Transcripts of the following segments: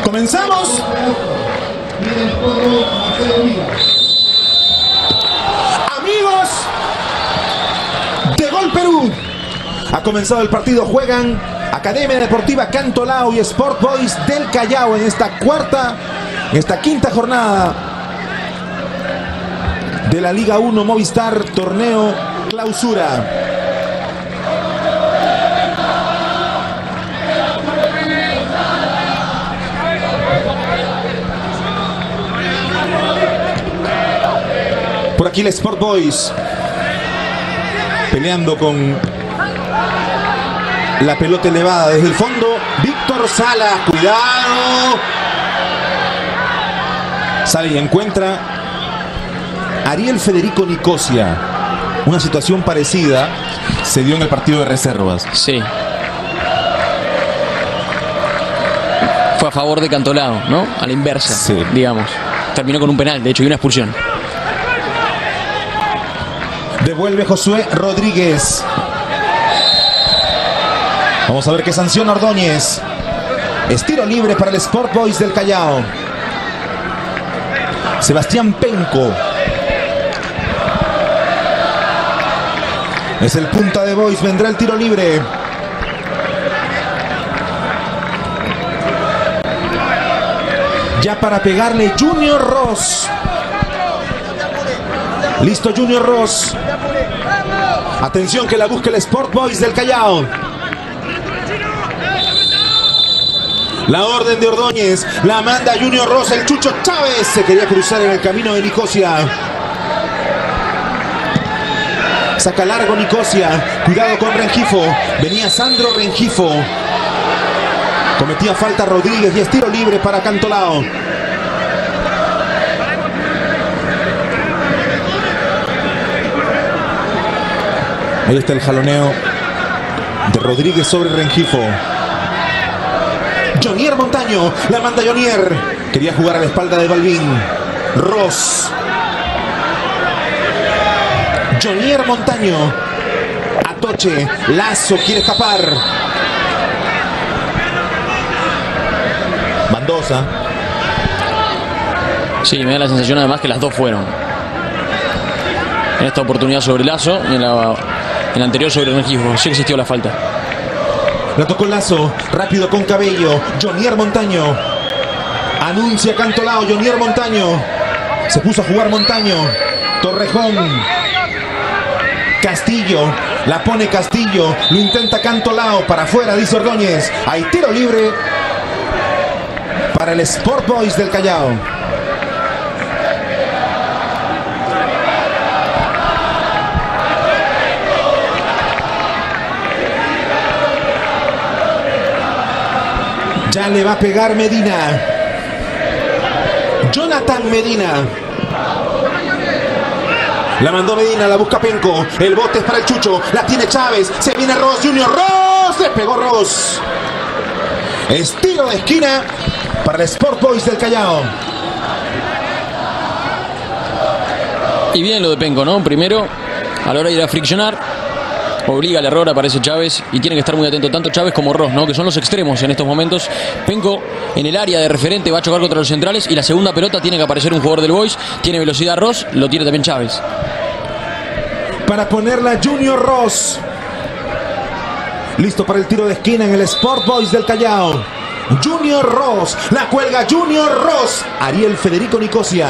Comenzamos. Amigos de Gol Perú, ha comenzado el partido. Juegan Academia Deportiva Cantolao y Sport Boys del Callao en esta quinta jornada de la Liga 1 Movistar Torneo Clausura. Por aquí el Sport Boys peleando con la pelota elevada desde el fondo. Víctor Salas, cuidado. Sale y encuentra Ariel Federico Nicosia. Una situación parecida se dio en el partido de reservas. Sí. Fue a favor de Cantolao, ¿no? A la inversa, sí, digamos. Terminó con un penal, de hecho, y una expulsión. Devuelve Josué Rodríguez. Vamos a ver qué sanciona Ordóñez. Es tiro libre para el Sport Boys del Callao. Sebastián Penco. Es el punta de Boys. Vendrá el tiro libre. Ya para pegarle Junior Ross. Listo Junior Ross. Atención que la busca el Sport Boys del Callao. La orden de Ordóñez. La manda Junior Ross. El Chucho Chávez se quería cruzar en el camino de Nicosia. Saca largo Nicosia. Cuidado con Rengifo. Venía Sandro Rengifo. Cometía falta Rodríguez y es tiro libre para Cantolao. Ahí está el jaloneo de Rodríguez sobre Rengifo. Jonier Montaño. La manda Jonier. Quería jugar a la espalda de Balvin. Ross. Jonier Montaño. Atoche. Lazo quiere escapar. Mendoza. Sí, me da la sensación además que las dos fueron. En esta oportunidad sobre Lazo y en la anterior sobre Rengifo. Sí existió la falta. La tocó Lazo. Rápido con Cabello. Jonier Montaño. Anuncia Cantolao. Jonier Montaño. Se puso a jugar Montaño. Torrejón. Castillo. La pone Castillo. Lo intenta Cantolao. Para afuera, dice Ordóñez. Hay tiro libre para el Sport Boys del Callao. Ya le va a pegar Medina. Jonathan Medina. La mandó Medina, la busca Penco. El bote es para el Chucho. La tiene Chávez. Se viene Ross. Junior Ross. Le pegó Ross. Es tiro de esquina para el Sport Boys del Callao. Y bien lo de Penco, ¿no? Primero, a la hora de ir a friccionar, obliga al error, aparece Chávez y tiene que estar muy atento tanto Chávez como Ross, ¿no? Que son los extremos en estos momentos. Penco en el área de referente va a chocar contra los centrales y la segunda pelota tiene que aparecer un jugador del Boys. Tiene velocidad Ross, lo tiene también Chávez. Para ponerla Junior Ross. Listo para el tiro de esquina en el Sport Boys del Callao. Junior Ross. La cuelga Junior Ross. Ariel Federico Nicosia.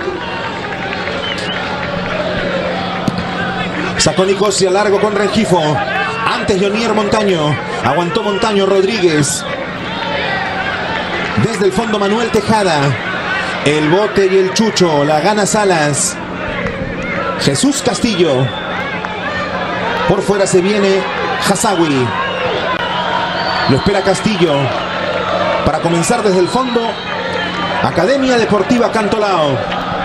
Sacó Nicosia largo con Rengifo. Antes Jonier Montaño. Aguantó Montaño. Rodríguez. Desde el fondo Manuel Tejada. El bote y el Chucho. La gana Salas. Jesús Castillo. Por fuera se viene Hasawi. Lo espera Castillo. Para comenzar desde el fondo. Academia Deportiva Cantolao.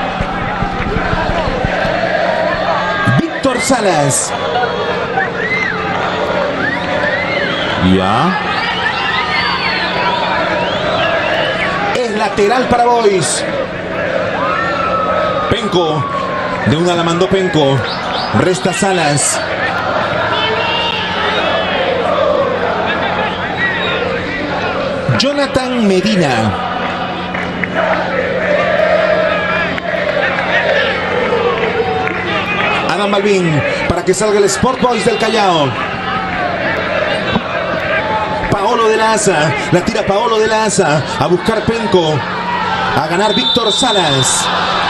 Salas. Ya. Es lateral para Boys. Penco. De una la mandó Penco. Resta Salas. Jonathan Medina. Adam Balvin para que salga el Sport Boys del Callao. Paolo de la Asa, la tira Paolo de la Asa a buscar Penco, a ganar Víctor Salas.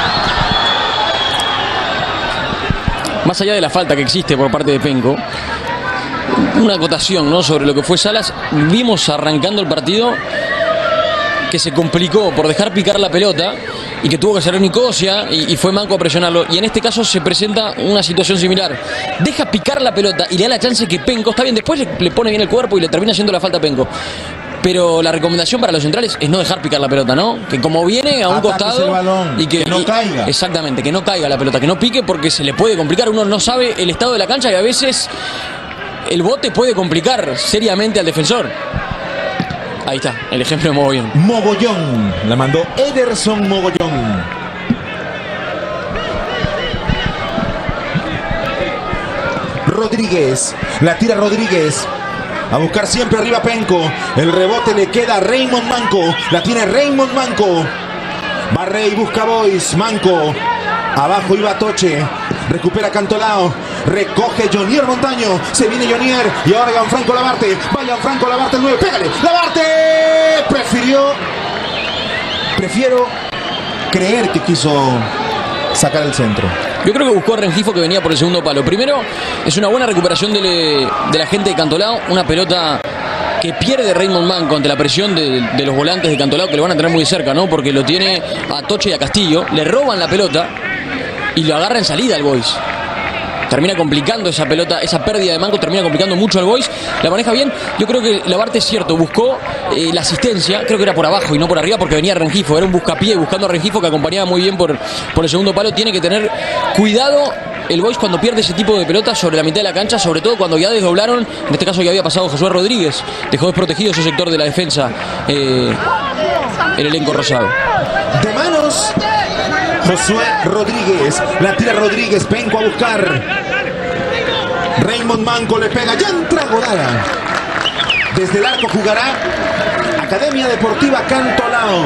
Más allá de la falta que existe por parte de Penco, una acotación, ¿no?, sobre lo que fue Salas. Vimos arrancando el partido que se complicó por dejar picar la pelota y que tuvo que hacer Nicosia y fue Manco a presionarlo. Y en este caso se presenta una situación similar. Deja picar la pelota y le da la chance que Penco, está bien, después le pone bien el cuerpo y le termina haciendo la falta a Penco. Pero la recomendación para los centrales es no dejar picar la pelota, ¿no? Que como viene a un costado el balón, y que no caiga. Exactamente, que no caiga la pelota, que no pique, porque se le puede complicar. Uno no sabe el estado de la cancha y a veces el bote puede complicar seriamente al defensor. Ahí está, el ejemplo de Mogollón. Mogollón, la mandó Ederson Mogollón. Rodríguez, la tira Rodríguez. A buscar siempre arriba Penco. El rebote le queda a Raymond Manco. La tiene Raymond Manco. Barre y busca Boys. Manco. Abajo iba Toche. Recupera Cantolao. Recoge Jonier Montaño. Se viene Jonier. Y ahora Gianfranco Labarte. Va Gianfranco Labarte el 9. Pégale. Labarte. Prefiero creer que quiso sacar el centro. Yo creo que buscó a Rengifo, que venía por el segundo palo. Primero, es una buena recuperación de la gente de Cantolao. Una pelota que pierde Raymond Manco ante la presión de los volantes de Cantolao, que lo van a tener muy cerca, ¿no? Porque lo tiene a Toche y a Castillo. Le roban la pelota y lo agarra en salida al Boys. Termina complicando esa pelota, esa pérdida de Manco termina complicando mucho al Boys. La maneja bien. Yo creo que Labarte es cierto, buscó la asistencia, creo que era por abajo y no por arriba, porque venía Rengifo, era un buscapié buscando a Rengifo, que acompañaba muy bien por el segundo palo. Tiene que tener cuidado el Boys cuando pierde ese tipo de pelotas sobre la mitad de la cancha, sobre todo cuando ya desdoblaron, en este caso ya había pasado Josué Rodríguez, dejó desprotegido ese sector de la defensa, el elenco rosado. De manos, Josué Rodríguez, la tira Rodríguez, Penco a buscar. Raymond Manco le pega, ya entra Godara. Desde el arco jugará Academia Deportiva Cantolao.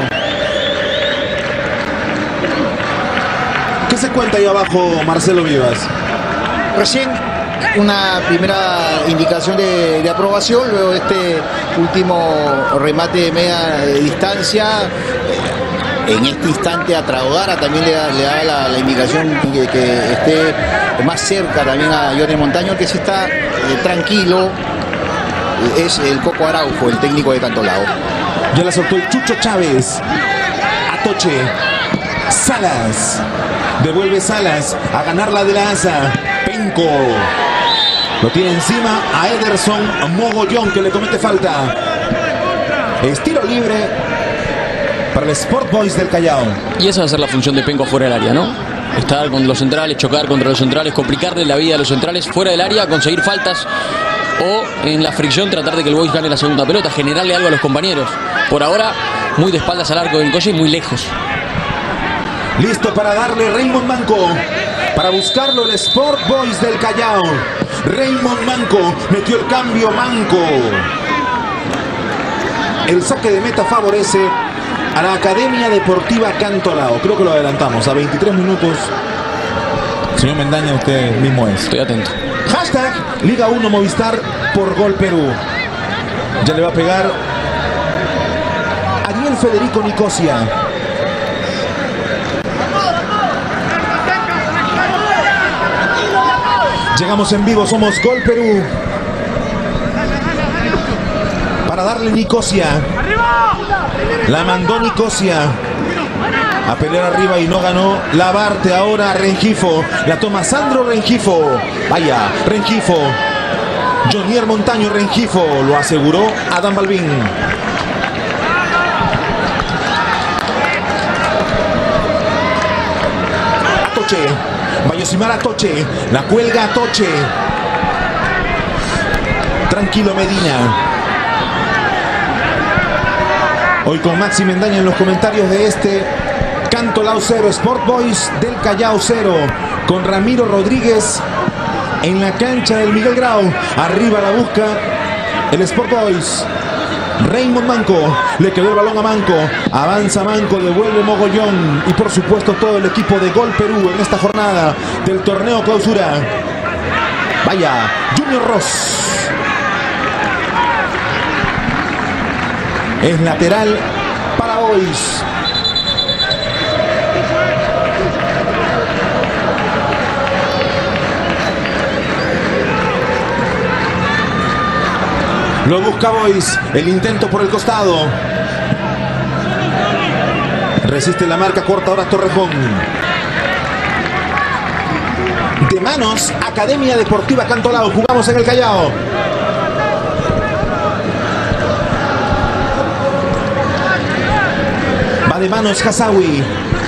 ¿Qué se cuenta ahí abajo, Marcelo Vivas? Recién una primera indicación de aprobación, luego de este último remate de media distancia. En este instante a Traudara también le da la indicación que esté más cerca también a Jonier Montaño. Que sí está tranquilo es el Coco Araujo, el técnico de Cantolao. Ya la soltó el Chucho Chávez. Atoche. Salas. Devuelve Salas a ganar la de la Asa. Penco. Lo tiene encima a Ederson Mogollón, que le comete falta. Estilo libre para el Sport Boys del Callao. Y esa va a ser la función de Penco fuera del área, ¿no? Estar con los centrales, chocar contra los centrales, complicarle la vida a los centrales fuera del área, conseguir faltas o en la fricción tratar de que el Boys gane la segunda pelota, generarle algo a los compañeros. Por ahora, muy de espaldas al arco de Nicosia y muy lejos. Listo para darle Raymond Manco. Para buscarlo el Sport Boys del Callao. Raymond Manco metió el cambio. Manco. El saque de meta favorece a la Academia Deportiva Cantolao. Creo que lo adelantamos a 23 minutos. Señor Mendaña, usted mismo es. Estoy atento. Hashtag Liga 1 Movistar por Gol Perú. Ya le va a pegar Ariel Federico Nicosia. Llegamos en vivo, somos Gol Perú. Para darle Nicosia. La mandó Nicosia a pelear arriba y no ganó. Labarte ahora a Rengifo. La toma Sandro Rengifo. Vaya, Rengifo. Jonier Montaño Rengifo. Lo aseguró Adam Balvin. Atoche. Vayosimar Atoche. La cuelga Atoche. Tranquilo Medina. Hoy con Maxi Mendaña en los comentarios de este Cantolao 0, Sport Boys del Callao 0, con Ramiro Rodríguez en la cancha del Miguel Grau. Arriba la busca el Sport Boys. Raymond Manco, le quedó el balón a Manco, avanza Manco, devuelve Mogollón y por supuesto todo el equipo de Gol Perú en esta jornada del torneo clausura. Vaya, Junior Ross. Es lateral para Boys. Lo busca Boys, el intento por el costado. Resiste la marca, corta ahora Torrejón. De manos, Academia Deportiva Cantolao. Jugamos en el Callao. Va de manos Hasawi.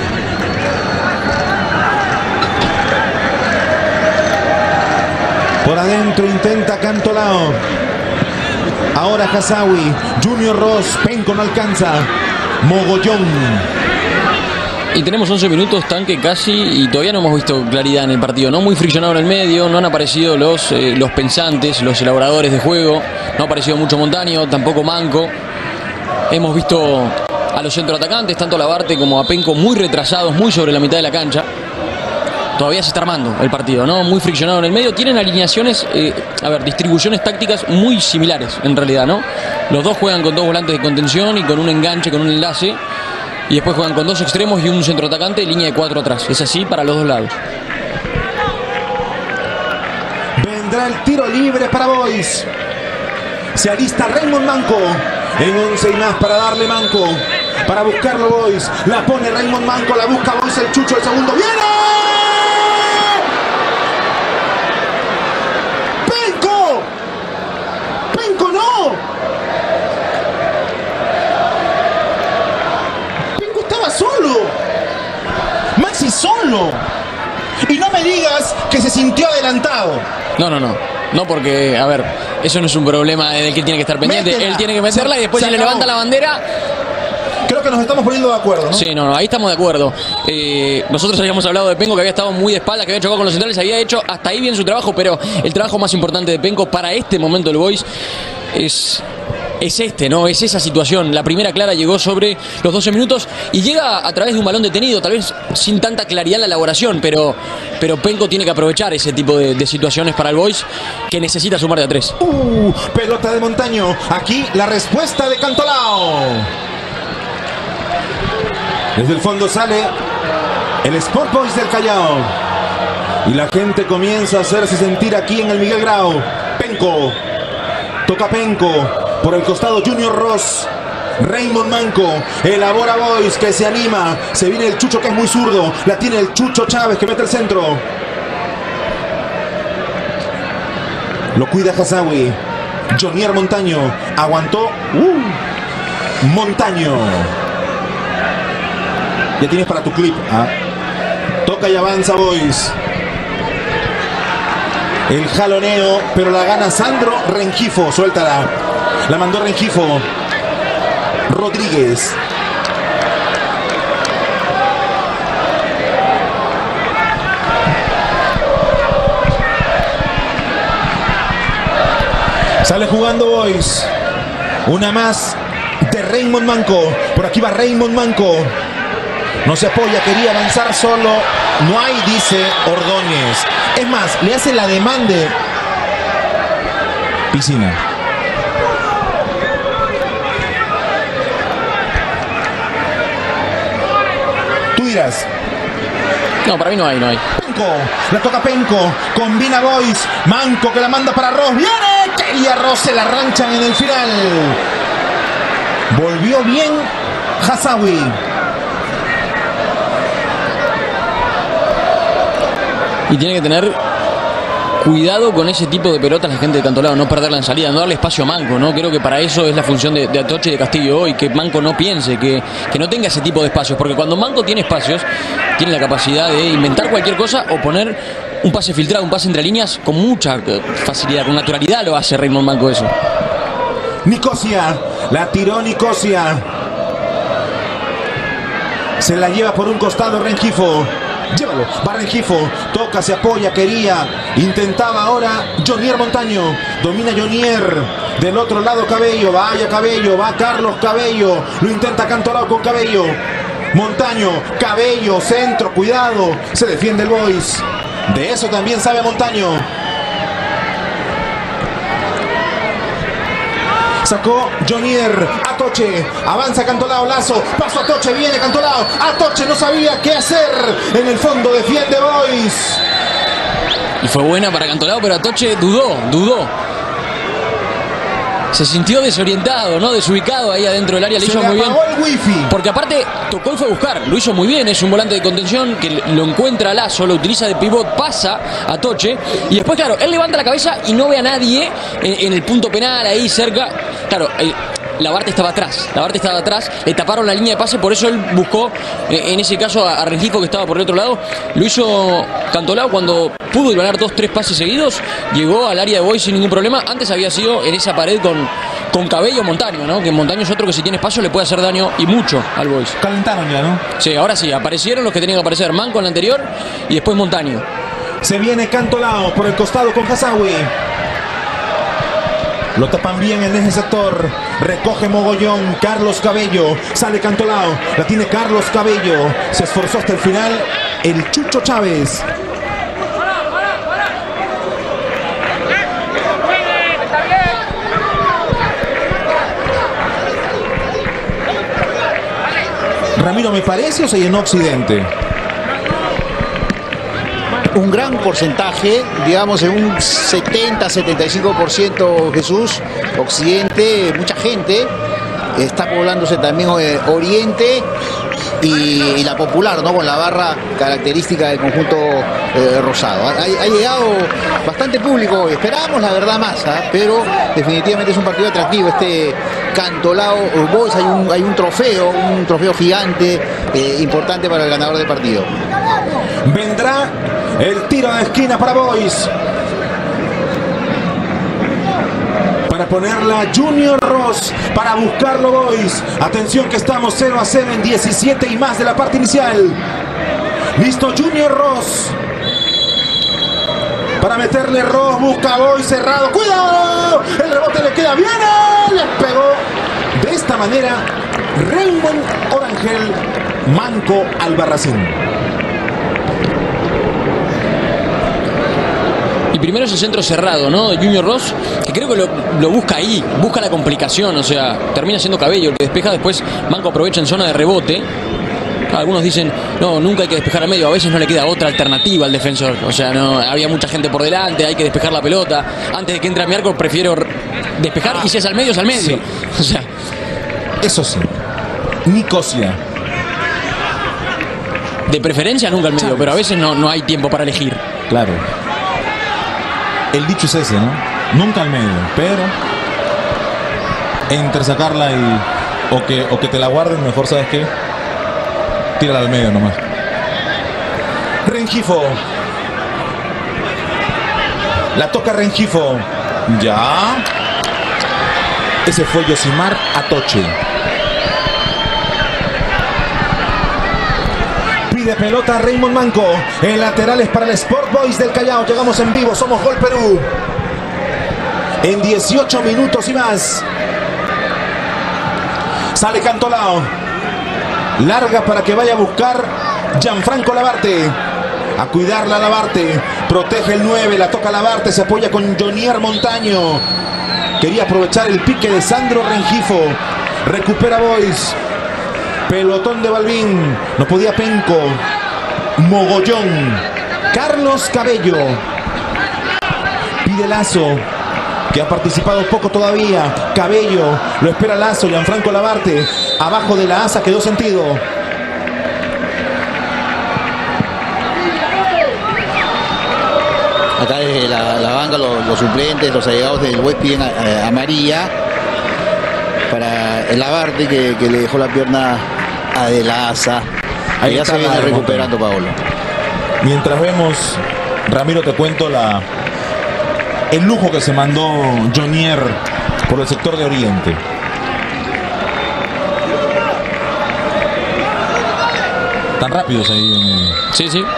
Por adentro intenta Cantolao. Ahora Hasawi, Junior Ross, Penco no alcanza. Mogollón. Y tenemos 11 minutos, tanque casi, y todavía no hemos visto claridad en el partido, ¿no? Muy friccionado en el medio, no han aparecido los pensantes, los elaboradores de juego, no ha aparecido mucho Montaño, tampoco Manco. Hemos visto a los centroatacantes, tanto a Labarte como a Penco, muy retrasados, muy sobre la mitad de la cancha. Todavía se está armando el partido, ¿no? Muy friccionado en el medio. Tienen alineaciones, distribuciones tácticas muy similares, en realidad, ¿no? Los dos juegan con dos volantes de contención y con un enganche, con un enlace. Y después juegan con dos extremos y un centroatacante y línea de 4 atrás. Es así para los dos lados. Vendrá el tiro libre para Boys. Se alista Raymond Manco. En 11 y más para darle Manco. Para buscarlo Boys. La pone Raymond Manco, la busca Boys, el Chucho, el segundo. ¡Viene! Maxi solo. Y no me digas que se sintió adelantado. No, porque, a ver, eso no es un problema del que tiene que estar pendiente. Métela. Él tiene que meterla y después se le levanta la bandera. Creo que nos estamos poniendo de acuerdo, ¿no? Sí, ahí estamos de acuerdo. Nosotros habíamos hablado de Penco, que había estado muy de espaldas, que había chocado con los centrales, había hecho hasta ahí bien su trabajo, pero el trabajo más importante de Penco para este momento del Boys es ¿no? Es esa situación. La primera clara llegó sobre los 12 minutos y llega a través de un balón detenido, tal vez sin tanta claridad en la elaboración, pero Penco tiene que aprovechar ese tipo de situaciones para el Boys, que necesita sumar de a 3. Pelota de Montaño. Aquí la respuesta de Cantolao. Desde el fondo sale el Sport Boys del Callao. Y la gente comienza a hacerse sentir aquí en el Miguel Grau. Penco. Toca Penco. Por el costado Junior Ross. Raymond Manco. Elabora Boys, que se anima. Se viene el Chucho, que es muy zurdo. La tiene el Chucho Chávez, que mete el centro. Lo cuida Hasawi. Jonier Montaño. Aguantó. Montaño. Ya tienes para tu clip. Toca y avanza Boys. El jaloneo, pero la gana Sandro Rengifo. Suéltala. La mandó Rengifo. Rodríguez. Sale jugando Boys. Una más de Raymond Manco. Por aquí va Raymond Manco. No se apoya, quería avanzar solo. No hay, dice Ordóñez. Es más, le hace la demanda. Piscina. Tú dirás. No, para mí no hay. Penco, la toca Penco. Combina Boys. Manco, que la manda para Ross. ¡Viene! Quería Ross, se la ranchan en el final. Volvió bien Hasawi. Y tiene que tener cuidado con ese tipo de pelotas la gente de Cantolao, no perderla en salida, no darle espacio a Manco, ¿no? Creo que para eso es la función de Atoche y de Castillo hoy, que Manco no piense, que no tenga ese tipo de espacios, porque cuando Manco tiene espacios, tiene la capacidad de inventar cualquier cosa o poner un pase filtrado, un pase entre líneas con mucha facilidad, con naturalidad lo hace Raymond Manco eso. Nicosia, la tiró Nicosia. Se la lleva por un costado Rengifo. Llévalo, va Rengifo, toca, se apoya, quería, intentaba ahora Jonier Montaño, domina Jonier, Del otro lado Cabello, vaya Cabello, va Carlos Cabello. Lo intenta Cantolao con Cabello. Montaño, Cabello, centro, cuidado. Se defiende el Boys. De eso también sabe Montaño. Sacó Jonier, Atoche, avanza Cantolao, Lazo, paso Atoche, viene Cantolao, Atoche no sabía qué hacer, en el fondo defiende Boys. Y fue buena para Cantolao, pero Atoche dudó. Se sintió desorientado, ¿no? Desubicado ahí adentro del área, le hizo muy bien. El wifi. Porque aparte tocó y fue a buscar, lo hizo muy bien, es un volante de contención que lo encuentra a Lazo, lo utiliza de pivot, pasa a Toche y después, claro, él levanta la cabeza y no ve a nadie en el punto penal ahí cerca. Claro, Labarte estaba atrás, le taparon la línea de pase, por eso él buscó en ese caso a Rengifo, que estaba por el otro lado. Lo hizo Cantolao cuando pudo ganar 2-3 pases seguidos, llegó al área de Boys sin ningún problema. Antes había sido en esa pared con Cabello Montaño, ¿no? Que Montaño es otro que si tiene espacio le puede hacer daño y mucho al Boys. Calentaron ya, ¿no? Sí, ahora sí, aparecieron los que tenían que aparecer, Manco en la anterior y después Montaño. Se viene Cantolao por el costado con Hasawi. Lo tapan bien en ese sector. Recoge Mogollón. Carlos Cabello. Sale Cantolao. La tiene Carlos Cabello. Se esforzó hasta el final el Chucho Chávez. Ramiro, ¿me parece o se llenó Occidente? Un gran porcentaje, digamos en un 70-75%, Jesús. Occidente, mucha gente. Está poblándose también Oriente y la Popular, ¿no? Con la barra característica del conjunto rosado. Ha llegado bastante público hoy. Esperábamos la verdad más, pero definitivamente es un partido atractivo. Este Cantolao Boys, hay un trofeo gigante, importante para el ganador del partido. Vendrá el tiro de esquina para Boys. Para ponerla Junior Ross, para buscarlo Boys. Atención que estamos 0-0 en 17 y más de la parte inicial. Listo Junior Ross. Para meterle Ross, busca Boys cerrado. ¡Cuidado! El rebote le queda bien. Le pegó de esta manera Raymond Orangel Manco Albarracín. Y primero es el centro cerrado, ¿no? De Junior Ross, que creo que lo busca ahí, busca la complicación, o sea, termina siendo Cabello el que despeja, después Manco aprovecha en zona de rebote. Algunos dicen, no, nunca hay que despejar al medio, a veces no le queda otra alternativa al defensor, o sea, no había mucha gente por delante, hay que despejar la pelota. Antes de que entre a mi arco prefiero despejar y si es al medio, es al medio. Sí. O sea, eso sí, Nicosia. De preferencia nunca al medio, pero a veces no hay tiempo para elegir. Claro. El dicho es ese, ¿no? Nunca al medio, pero entre sacarla y o que te la guarden, mejor, ¿sabes qué? Tírala al medio nomás. Rengifo. La toca Rengifo. Ya. Ese fue Yosimar Atoche. De pelota Raymond Manco. El lateral es para el Sport Boys del Callao. Llegamos en vivo, somos Gol Perú. En 18 minutos y más. Sale Cantolao. Larga para que vaya a buscar Gianfranco Labarte. A cuidarla Labarte. Protege el 9, la toca Labarte. Se apoya con Jonier Montaño. Quería aprovechar el pique de Sandro Rengifo. Recupera Boys. Pelotón de Balbín. No podía Penco. Mogollón. Carlos Cabello. Pide Lazo, que ha participado poco todavía. Cabello. Lo espera Lazo. Gianfranco Labarte. Abajo de la asa quedó sentido. Acá desde la banca los suplentes, los allegados del West piden a María para el Labarte que le dejó la pierna a De la Asa. Ahí ya se viene recuperando Paolo. Mientras vemos, Ramiro, te cuento el lujo que se mandó Jonier por el sector de Oriente. Tan rápidos ahí. Sí, sí.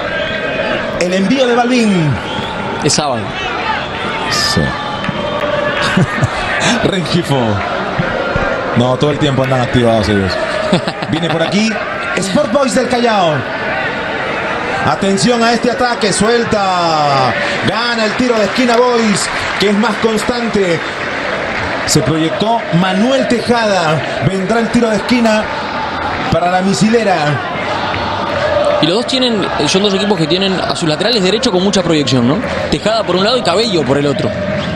El envío de Balbín. Es sábado. Sí. Rengifo. No, todo el tiempo andan activados ellos. Viene por aquí Sport Boys del Callao. Atención a este ataque, suelta. Gana el tiro de esquina Boys, que es más constante. Se proyectó Manuel Tejada. Vendrá el tiro de esquina para la misilera. Y los dos son dos equipos que tienen a sus laterales derecho con mucha proyección, ¿no? Tejada por un lado y Cabello por el otro.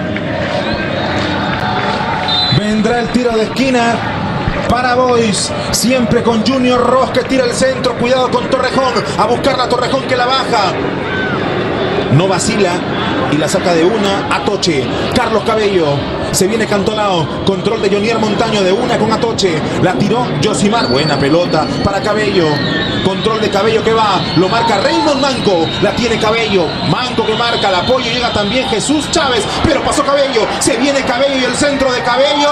Vendrá el tiro de esquina para Boys, siempre con Junior Ross que tira el centro. Cuidado con Torrejón, a buscar la Torrejón que la baja. No vacila y la saca de una Atoche. Carlos Cabello, se viene Cantolao, control de Jonier Montaño de una con Atoche. La tiró Josimar, buena pelota para Cabello. Control de Cabello que va, lo marca Raymond Manco, la tiene Cabello. Manco que marca, el apoyo llega también Jesús Chávez, pero pasó Cabello, se viene Cabello y el centro de Cabello.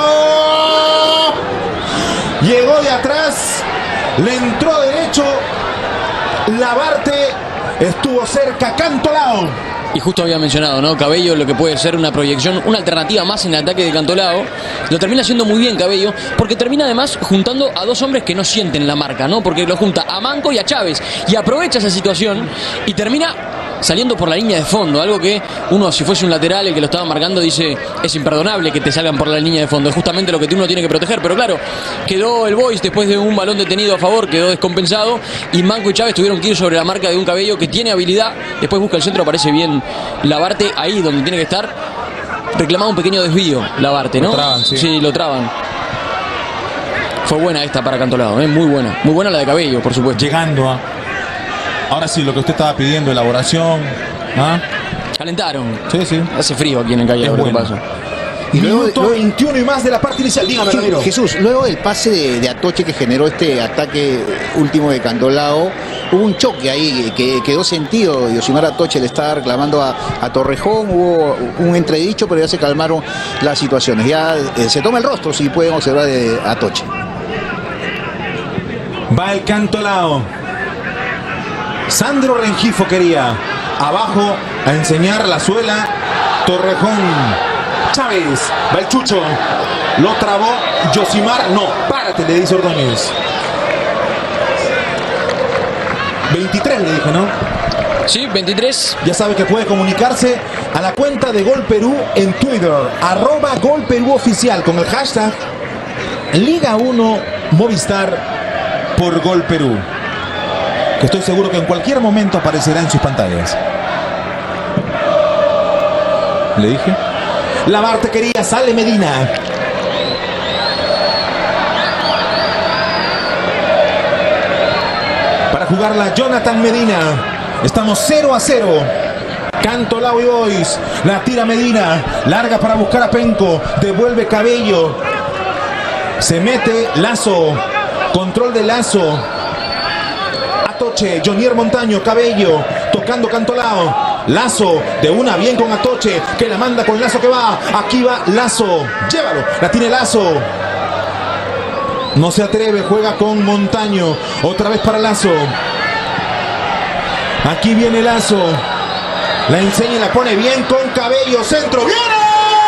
Llegó de atrás, le entró derecho, Labarte estuvo cerca, Cantolao. Y justo había mencionado, ¿no? Cabello, lo que puede ser una proyección, una alternativa más en el ataque de Cantolao. Lo termina haciendo muy bien Cabello, porque termina además juntando a dos hombres que no sienten la marca, ¿no? Porque lo junta a Manco y a Chávez. Y aprovecha esa situación y termina saliendo por la línea de fondo. Algo que uno, si fuese un lateral, el que lo estaba marcando, dice, es imperdonable que te salgan por la línea de fondo. Es justamente lo que uno tiene que proteger. Pero claro, quedó el Boys después de un balón detenido a favor, quedó descompensado. Y Manco y Chávez tuvieron que ir sobre la marca de un Cabello que tiene habilidad. Después busca el centro, aparece bien Labarte ahí donde tiene que estar. Reclamaba un pequeño desvío Labarte, ¿no? Lo traban, sí. Sí, lo traban. Fue buena esta para Cantolao, ¿eh? Muy buena. Muy buena la de Cabello, por supuesto. Llegando a... Ahora sí, lo que usted estaba pidiendo, elaboración. ¿Ah? Calentaron. Sí, sí. Hace frío aquí en el Callao, Es lo que bueno. pasa. Y Minuto 21 y más de la parte inicial. Dígame, Ramiro. Jesús, luego del pase de Atoche que generó este ataque último de Cantolao, hubo un choque ahí que quedó sentido. Yosimar Atoche le estaba reclamando a Torrejón, hubo un entredicho, pero ya se calmaron las situaciones. Ya se toma el rostro, si pueden observar, de Atoche. Va el Cantolao. Sandro Rengifo quería. Abajo a enseñar la suela. Torrejón. Chávez. Va el Chucho. Lo trabó Josimar. No, párate, le dice Ordóñez. 23 le dije, ¿no? Sí, 23. Ya sabe que puede comunicarse a la cuenta de Gol Perú en Twitter. @GolPerúOficial con el hashtag Liga 1 Movistar por Gol Perú. Que estoy seguro que en cualquier momento aparecerá en sus pantallas. ¿Le dije? Labarte quería, sale Medina. Para jugarla Jonathan Medina. Estamos 0-0. Cantolao y Boys. La tira Medina. Larga para buscar a Penco. Devuelve Cabello. Se mete Lazo. Control de Lazo. Atoche, Jonier Montaño, Cabello, tocando Cantolao. Lazo, de una bien con Atoche, que la manda con Lazo que va. Aquí va Lazo, llévalo, la tiene Lazo. No se atreve, juega con Montaño. Otra vez para Lazo. Aquí viene Lazo. La enseña y la pone bien con Cabello. Centro, ¡viene!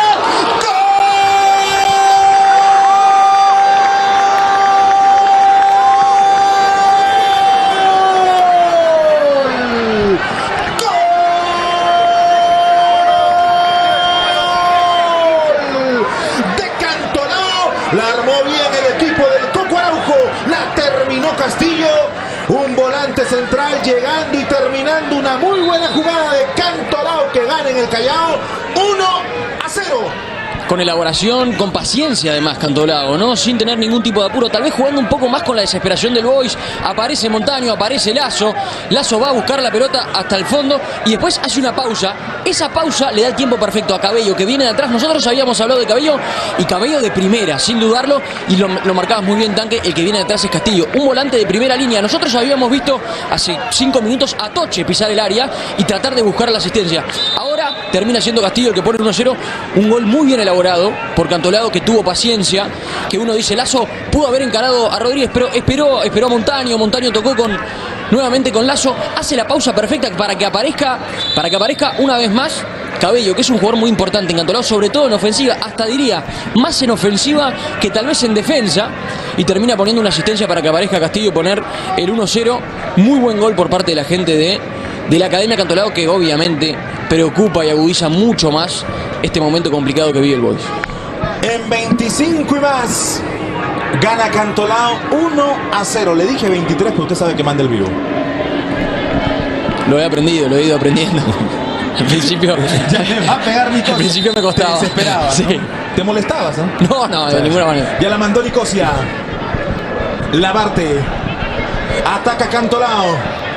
La armó bien el equipo del Coco Araujo. La terminó Castillo. Un volante central llegando y terminando una muy buena jugada de Cantolao que gana en el Callao 1-0. Con elaboración, con paciencia además Cantolao, ¿no? Sin tener ningún tipo de apuro, tal vez jugando un poco más con la desesperación del Boys. Aparece Montaño, aparece Lazo. Lazo va a buscar la pelota hasta el fondo y después hace una pausa. Esa pausa le da el tiempo perfecto a Cabello, que viene de atrás. Nosotros habíamos hablado de Cabello y Cabello de primera, sin dudarlo, y lo marcabas muy bien, Tanque. El que viene de atrás es Castillo, un volante de primera línea. Nosotros habíamos visto hace 5 minutos a Atoche pisar el área y tratar de buscar la asistencia. Ahora termina siendo Castillo el que pone 1-0, un gol muy bien elaborado por Cantolao, que tuvo paciencia, que uno dice, Lazo pudo haber encarado a Rodríguez, pero esperó a Montaño. Montaño tocó nuevamente con Lazo, hace la pausa perfecta para que aparezca una vez más Cabello, que es un jugador muy importante en Cantolao, sobre todo en ofensiva, hasta diría más en ofensiva que tal vez en defensa, y termina poniendo una asistencia para que aparezca Castillo y poner el 1-0. Muy buen gol por parte de la gente de la Academia Cantolao, que obviamente preocupa y agudiza mucho más este momento complicado que vive el Boys. En 25 y más gana Cantolao 1-0. Le dije 23, pero usted sabe que manda el vivo. Lo he aprendido, lo he ido aprendiendo. Al principio ya me va a pegar Nicosia. Al principio me costaba. Te desesperaba, sí. ¿no? ¿Te molestabas, no? No, de ninguna manera. Ya la mandó Nicosia. Labarte. Ataca Cantolao.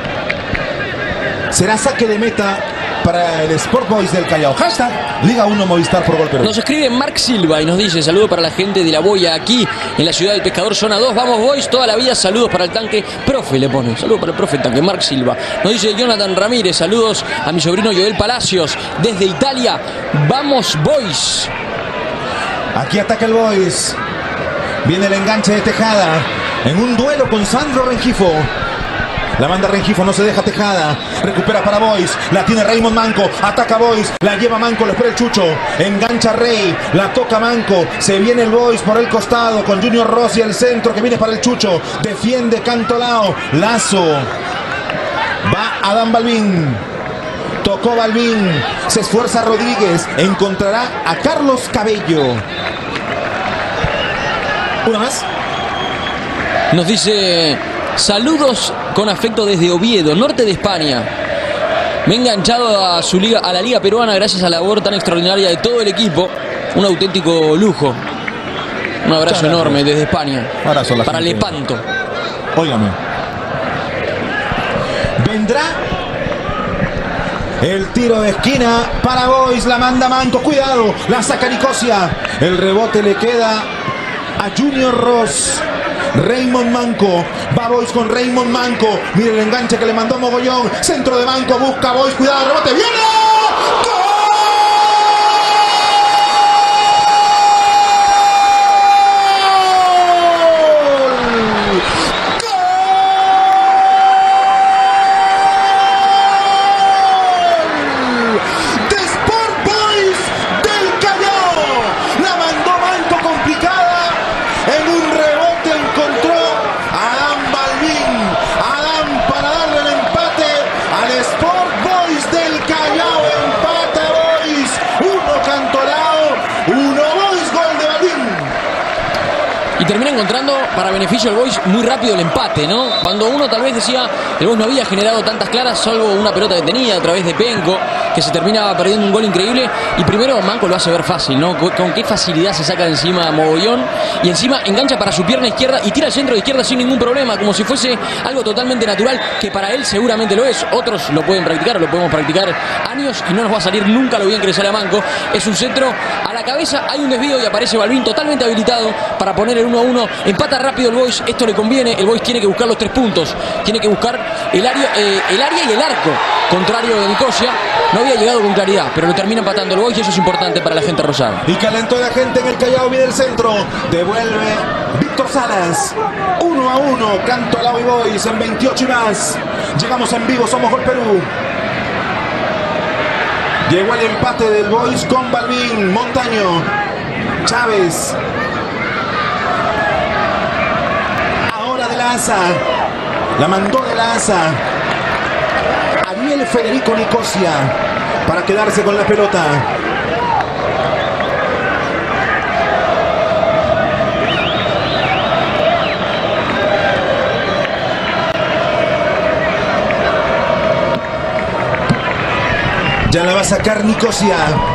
Será saque de meta para el Sport Boys del Callao. Hashtag Liga 1 Movistar por Gol Perú. Nos escribe Marc Silva y nos dice: saludo para la gente de La Boya aquí en la ciudad del Pescador, zona 2. Vamos Boys, toda la vida. Saludos para el tanque. Profe le pone. Saludos para el profe tanque, Marc Silva. Nos dice Jonathan Ramírez: saludos a mi sobrino Joel Palacios desde Italia. Vamos Boys. Aquí ataca el Boys. Viene el enganche de Tejada en un duelo con Sandro Rengifo. La manda Rengifo, no se deja Tejada. Recupera para Boys. La tiene Raymond Manco. Ataca Boys. La lleva Manco. Lo espera el Chucho. Engancha Rey. La toca Manco. Se viene el Boys por el costado con Junior Rossi al centro que viene para el Chucho. Defiende Cantolao. Lazo. Va Adán Balbín. Tocó Balbín. Se esfuerza Rodríguez. Encontrará a Carlos Cabello. Una más. Nos dice: saludos con afecto desde Oviedo, norte de España. Me he enganchado a su liga, a la liga peruana, gracias a la labor tan extraordinaria de todo el equipo. Un auténtico lujo. Un abrazo enorme desde España. Abrazo para Lepanto. Óigame. Vendrá el tiro de esquina para Boys. La manda Manco. Cuidado. La saca Nicosia. El rebote le queda a Junior Ross. Raymond Manco. Va Boys con Raymond Manco. Mire el enganche que le mandó Mogollón. Centro de Manco. Busca Boys. Cuidado. Rebote. ¡Viene! ¡Gol! Y termina encontrando para beneficio del Boys muy rápido el empate, ¿no? Cuando uno tal vez decía el Boys no había generado tantas claras, salvo una pelota que tenía a través de Penco, que se termina perdiendo un gol increíble. Y primero Manco lo hace ver fácil, ¿no? Con qué facilidad se saca de encima a Mogollón. Y encima engancha para su pierna izquierda y tira al centro de izquierda sin ningún problema, como si fuese algo totalmente natural, que para él seguramente lo es. Otros lo pueden practicar, lo podemos practicar años y no nos va a salir nunca lo bien que le sale a Manco. Es un centro a la cabeza, hay un desvío y aparece Balbín totalmente habilitado para poner el 1-1. Empata rápido el Boys, esto le conviene. El Boys tiene que buscar los 3 puntos, tiene que buscar el área y el arco contrario de Nicosia. No había llegado con claridad, pero lo termina empatando el Boys y eso es importante para la gente rosada. Y calentó la gente en el Callao, viene el centro, devuelve Víctor Salas. 1-1, Cantolao y Boys en 28 y más. Llegamos en vivo, somos Gol Perú. Llegó el empate del Boys con Balbín, Montaño, Chávez. Ahora de la Asa, la mandó de la Asa. Ariel Federico Nicosia para quedarse con la pelota. Ya la va a sacar Nicosia.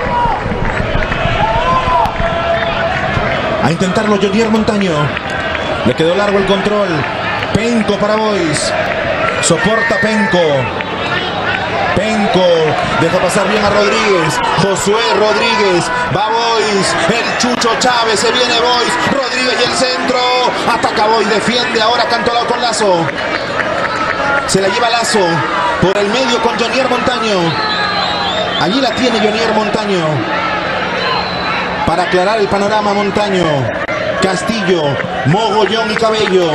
A intentarlo Jonier Montaño. Le quedó largo el control. Penco para Boys. Soporta Penco. Penco deja pasar bien a Rodríguez. Josué Rodríguez. Va Boys. El Chucho Chávez. Se viene Boys. Rodríguez y el centro. Ataca Boys. Defiende ahora Cantolao con Lazo. Se la lleva Lazo. Por el medio con Jonier Montaño. Allí la tiene Jonier Montaño. Para aclarar el panorama, Montaño. Castillo. Mogollón y Cabello.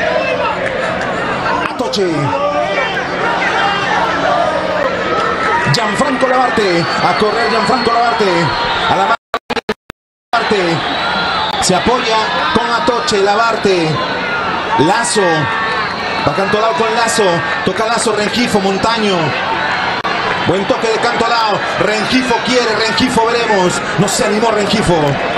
Atoche. Gianfranco Labarte. A correr Gianfranco Labarte. A la Labarte. Se apoya con Atoche. Labarte. Lazo. Va Cantolao con Lazo. Toca Lazo. Rengifo. Montaño. Buen toque de Cantolao. Rengifo quiere. Rengifo veremos. No se animó Rengifo.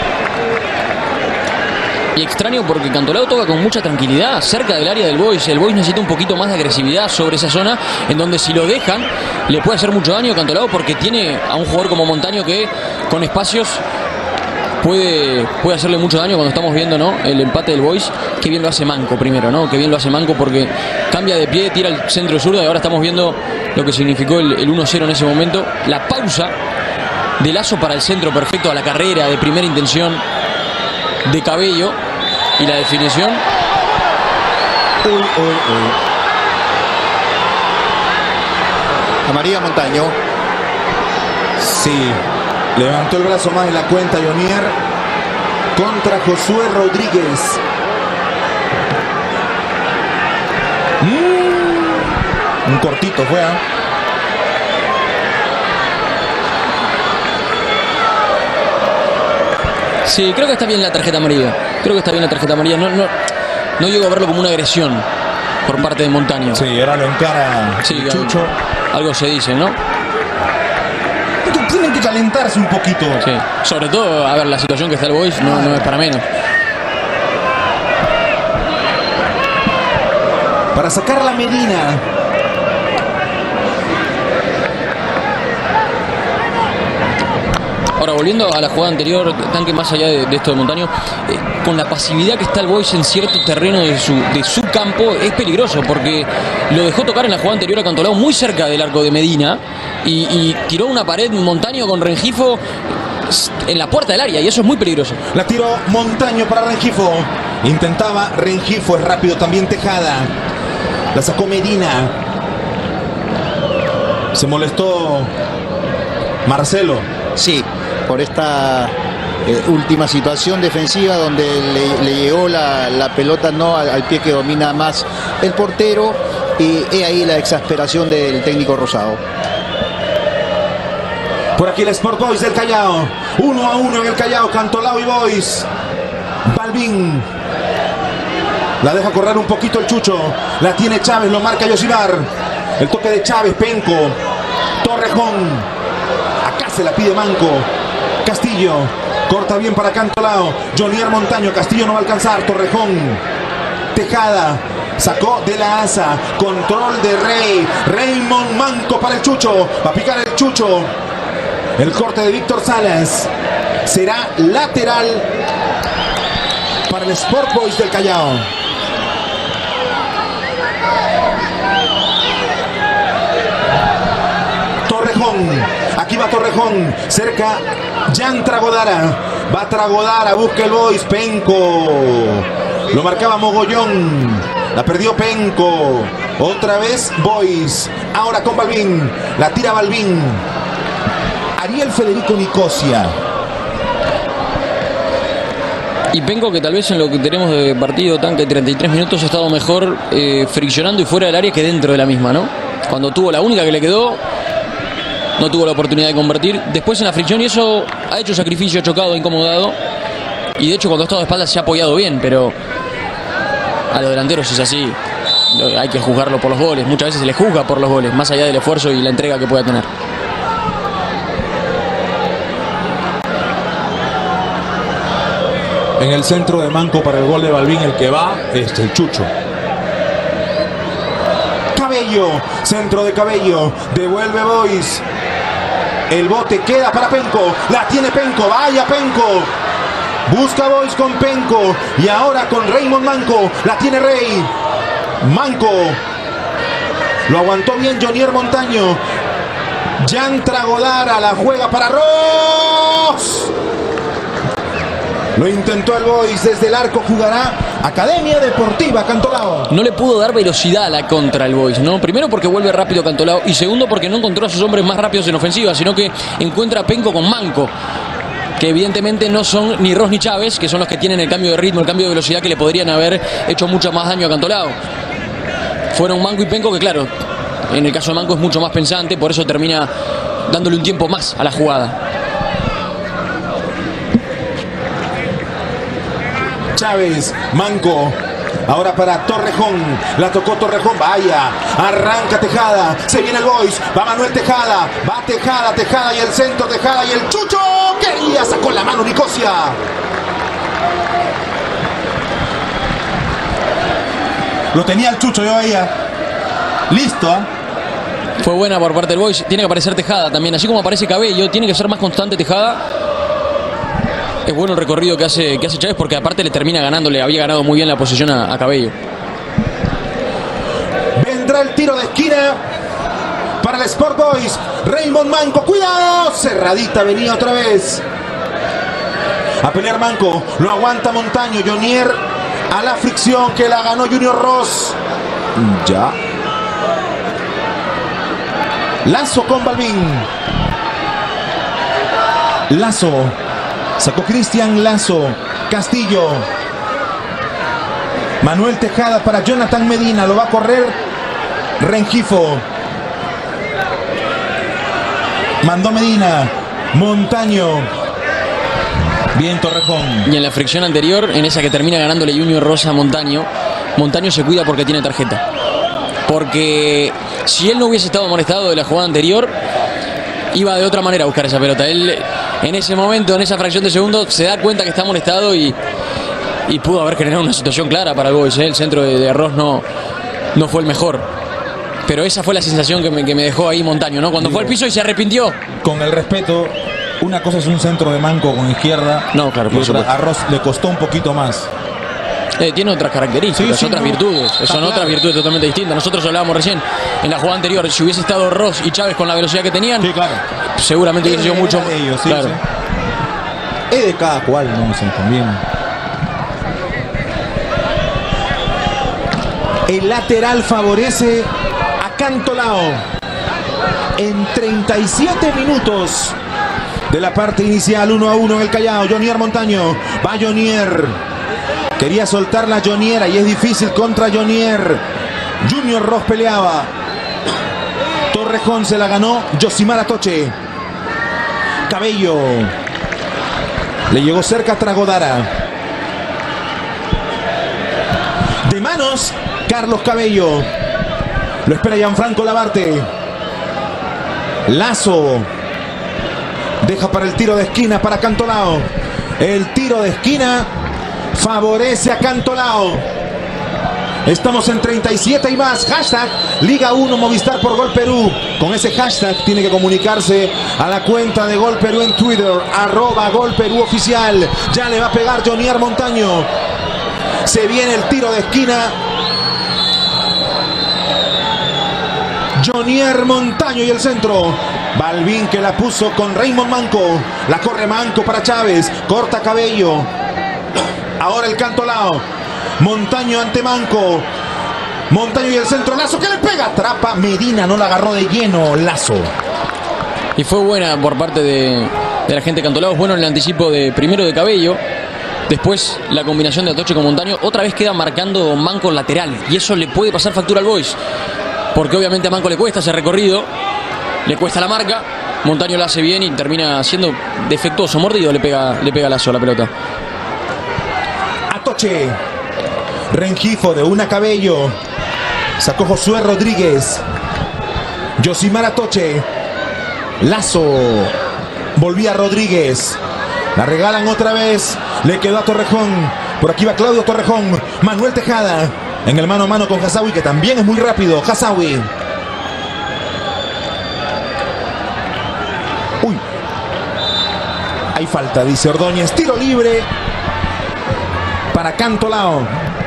Y extraño porque Cantolao toca con mucha tranquilidad cerca del área del Boys. El Boys necesita un poquito más de agresividad sobre esa zona, en donde si lo dejan le puede hacer mucho daño a Cantolao, porque tiene a un jugador como Montaño que con espacios puede hacerle mucho daño. Cuando estamos viendo, ¿no?, el empate del Boys, qué bien lo hace Manco primero, ¿no? Qué bien lo hace Manco porque cambia de pie, tira el centro zurdo, y ahora estamos viendo lo que significó el 1-0 en ese momento. La pausa de Lazo para el centro perfecto a la carrera de primera intención de Cabello, y la definición. Amarilla Montaño. Sí, levantó el brazo más en la cuenta Jonier contra Josué Rodríguez. Un cortito fue, ¿eh? Sí, creo que está bien la tarjeta amarilla. Creo que está bien la tarjeta amarilla. No llego a verlo como una agresión por parte de Montaño. Sí, ahora lo encara Chucho. Algo se dice, ¿no? Tienen que calentarse un poquito. Sí. Sobre todo, a ver, la situación que está el Boys no es para menos. Para sacar la Medina. Ahora, volviendo a la jugada anterior, Tanque, más allá de esto de Montaño, con la pasividad que está el Boys en cierto terreno de su campo, es peligroso, porque lo dejó tocar en la jugada anterior a Cantolao muy cerca del arco de Medina, y tiró una pared Montaño con Rengifo en la puerta del área, y eso es muy peligroso. La tiró Montaño para Rengifo. Intentaba Rengifo, es rápido también Tejada. La sacó Medina. Se molestó Marcelo. Sí, por esta última situación defensiva donde le llegó la pelota no al pie que domina más el portero, y he ahí la exasperación del técnico rosado. Por aquí el Sport Boys del Callao. 1-1 en el Callao. Cantolao y Boys. Balbín. La deja correr un poquito el Chucho. La tiene Chávez, lo marca Yosimar. El toque de Chávez, Penco. Torrejón. Acá se la pide Manco. Castillo. Corta bien para Cantolao. Jonier Montaño. Castillo no va a alcanzar. Torrejón. Tejada. Sacó de la asa. Control de Rey. Raymond Manco para el Chucho. Va a picar el Chucho. El corte de Víctor Salas. Será lateral para el Sport Boys del Callao. Torrejón. Aquí va Torrejón. Cerca Jan Tragodara. Va Tragodara. Busca el Boys. Penco. Lo marcaba Mogollón. La perdió Penco. Otra vez Boys. Ahora con Balbín. La tira Balbín. Ariel Federico Nicosia. Y Penco, que tal vez en lo que tenemos de partido, Tanque, 33 minutos, ha estado mejor friccionando y fuera del área que dentro de la misma, ¿no? Cuando tuvo la única que le quedó, no tuvo la oportunidad de convertir. Después en la fricción, y eso ha hecho sacrificio, ha chocado, ha incomodado. Y de hecho cuando ha estado de espaldas se ha apoyado bien, pero a los delanteros es así. Hay que juzgarlo por los goles. Muchas veces se le juzga por los goles, más allá del esfuerzo y la entrega que pueda tener. En el centro de Manco para el gol de Balbín, el que va es el Chucho. Cabello, centro de Cabello, devuelve Boys. El bote queda para Penco, la tiene Penco, vaya Penco. Busca Boys con Penco y ahora con Raymond Manco, la tiene Rey. Manco, lo aguantó bien Jonier Montaño. Jan Tragodara la juega para Ross. Lo intentó el Boys desde el arco, jugará Academia Deportiva Cantolao. No le pudo dar velocidad a la contra el Boys, ¿no? Primero porque vuelve rápido Cantolao, y segundo porque no encontró a sus hombres más rápidos en ofensiva, sino que encuentra a Penco con Manco, que evidentemente no son ni Ross ni Chávez, que son los que tienen el cambio de ritmo, el cambio de velocidad que le podrían haber hecho mucho más daño a Cantolao. Fueron Manco y Penco, que claro, en el caso de Manco es mucho más pensante, por eso termina dándole un tiempo más a la jugada. Chávez, Manco. Ahora para Torrejón. La tocó Torrejón. Vaya. Arranca Tejada. Se viene el Boys. Va Manuel Tejada. Va Tejada. Tejada y el centro. Tejada y el Chucho. Quería. Sacó la mano Nicosia. Lo tenía el Chucho, yo veía. Listo, ¿eh? Fue buena por parte del Boys. Tiene que aparecer Tejada también. Así como aparece Cabello, tiene que ser más constante Tejada. Es bueno el recorrido que hace Chávez, porque aparte le termina ganándole. Había ganado muy bien la posición a Cabello. Vendrá el tiro de esquina para el Sport Boys. Raymond Manco, cuidado. Cerradita venía otra vez. A pelear Manco. Lo aguanta Montaño. Jonier a la fricción que la ganó Junior Ross. Ya. Lazo con Balvin. Lazo. Sacó Cristian Lazo. Castillo. Manuel Tejada para Jonathan Medina. Lo va a correr Rengifo. Mandó Medina. Montaño. Bien Torrejón. Y en la fricción anterior, en esa que termina ganándole Junior Rosa a Montaño, Montaño se cuida porque tiene tarjeta. Porque si él no hubiese estado amonestado de la jugada anterior, iba de otra manera a buscar esa pelota. Él en ese momento, en esa fracción de segundo, se da cuenta que está amonestado y pudo haber generado una situación clara para el Boys. El centro de Arroz no fue el mejor. Pero esa fue la sensación que me dejó ahí Montaño, ¿no? Cuando fue al piso y se arrepintió. Con el respeto, una cosa es un centro de Manco con izquierda. No, claro, por supuesto. Arroz le costó un poquito más. Tiene otras características, sí, otras no, virtudes. Son claro. otras virtudes totalmente distintas. Nosotros hablábamos recién en la jugada anterior. Si hubiese estado Ross y Chávez con la velocidad que tenían, Sí, claro. seguramente hubiese sido mucho. De ellos, sí, claro. sí. Es de cada cual, no nos entendemos. El lateral favorece a Cantolao. En 37 minutos de la parte inicial, 1-1 en el Callao. Jonier Montaño. Va Jonier. Quería soltarla Jonier y es difícil contra Jonier. Junior Ross peleaba. Torrejón se la ganó Yosimar Atoche. Cabello. Le llegó cerca Tragodara. De manos, Carlos Cabello. Lo espera Gianfranco Labarte. Lazo. Deja para el tiro de esquina para Cantolao. El tiro de esquina favorece a Cantolao. Estamos en 37 y más. Hashtag Liga 1 Movistar por Gol Perú. Con ese hashtag tiene que comunicarse a la cuenta de Gol Perú en Twitter. @Gol Perú Oficial. Ya le va a pegar Jonier Montaño. Se viene el tiro de esquina. Jonier Montaño y el centro. Balvin que la puso con Raymond Manco. La corre Manco para Chávez. Corta Cabello. Ahora el Cantolao. Montaño ante Manco. Montaño y el centro. Lazo que le pega. Atrapa Medina. No la agarró de lleno. Lazo. Y fue buena por parte de la gente de Cantolao. Es bueno el anticipo primero de Cabello. Después la combinación de Atoche con Montaño. Otra vez queda marcando Manco lateral. Y eso le puede pasar factura al Boys. Porque obviamente a Manco le cuesta ese recorrido. Le cuesta la marca. Montaño la hace bien y termina siendo defectuoso. Mordido le pega Lazo a la pelota. Atoche. Rengifo de una Cabello. Sacó Josué Rodríguez. Yosimar Atoche. Lazo. Volvía Rodríguez. La regalan otra vez. Le quedó a Torrejón. Por aquí va Claudio Torrejón. Manuel Tejada. En el mano a mano con Hasawi, que también es muy rápido. Hasawi. Uy. Hay falta, dice Ordóñez. Tiro libre para Cantolao.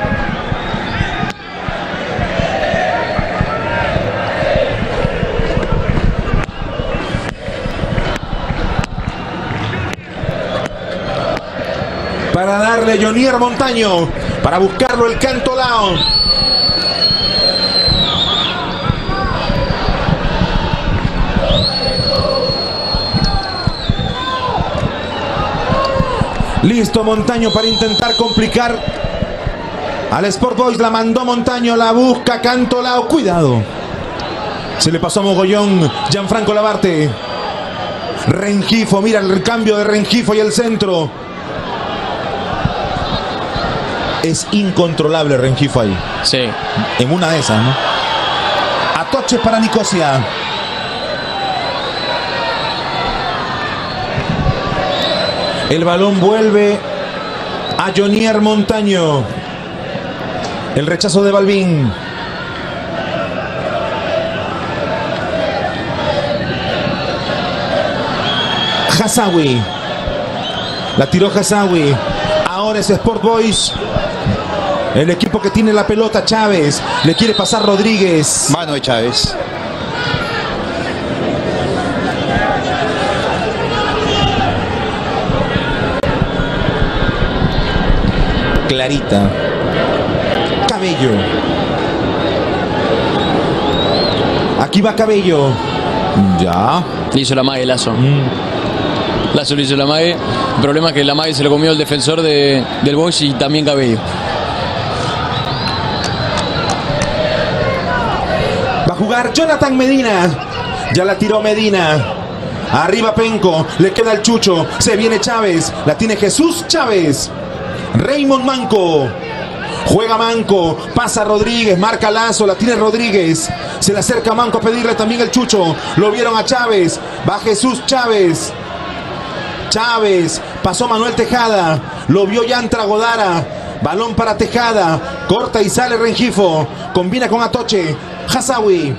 Para darle Jonier Montaño. Para buscarlo el Cantolao. Listo Montaño para intentar complicar al Sport Boys. La mandó Montaño, la busca Cantolao. Cuidado. Se le pasó a Mogollón. Gianfranco Labarte. Rengifo, mira el cambio de Rengifo y el centro. Es incontrolable Rengifo ahí. Sí. En una de esas, ¿no? Atoche para Nicosia. El balón vuelve a Jonier Montaño. El rechazo de Balbín. Hasawi. La tiró Hasawi. Ahora es Sport Boys. El equipo que tiene la pelota, Chávez. Le quiere pasar Rodríguez. Mano de Chávez. Clarita. Cabello. Aquí va Cabello. Ya. Le hizo la mague Lazo. Lazo le hizo la mague. El problema es que la mague se lo comió el defensor del Boys y también Cabello. Va a jugar Jonathan Medina. Ya la tiró Medina. Arriba Penco. Le queda el Chucho. Se viene Chávez. La tiene Jesús Chávez. Raymond Manco. Juega Manco. Pasa Rodríguez. Marca Lazo. La tiene Rodríguez. Se le acerca Manco a pedirle también el Chucho. Lo vieron a Chávez. Va Jesús Chávez. Chávez. Pasó Manuel Tejada. Lo vio Yantra Godara. Balón para Tejada. Corta y sale Rengifo. Combina con Atoche. Hasawi.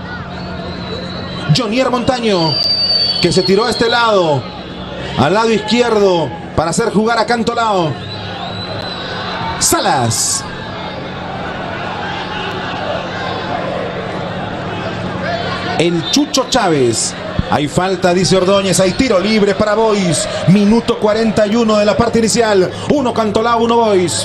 Jonier Montaño. Que se tiró a este lado. Al lado izquierdo. Para hacer jugar a Cantolao. Salas. El Chucho Chávez. Hay falta, dice Ordóñez. Hay tiro libre para Boys. Minuto 41 de la parte inicial. 1 Cantolao, 1 Boys.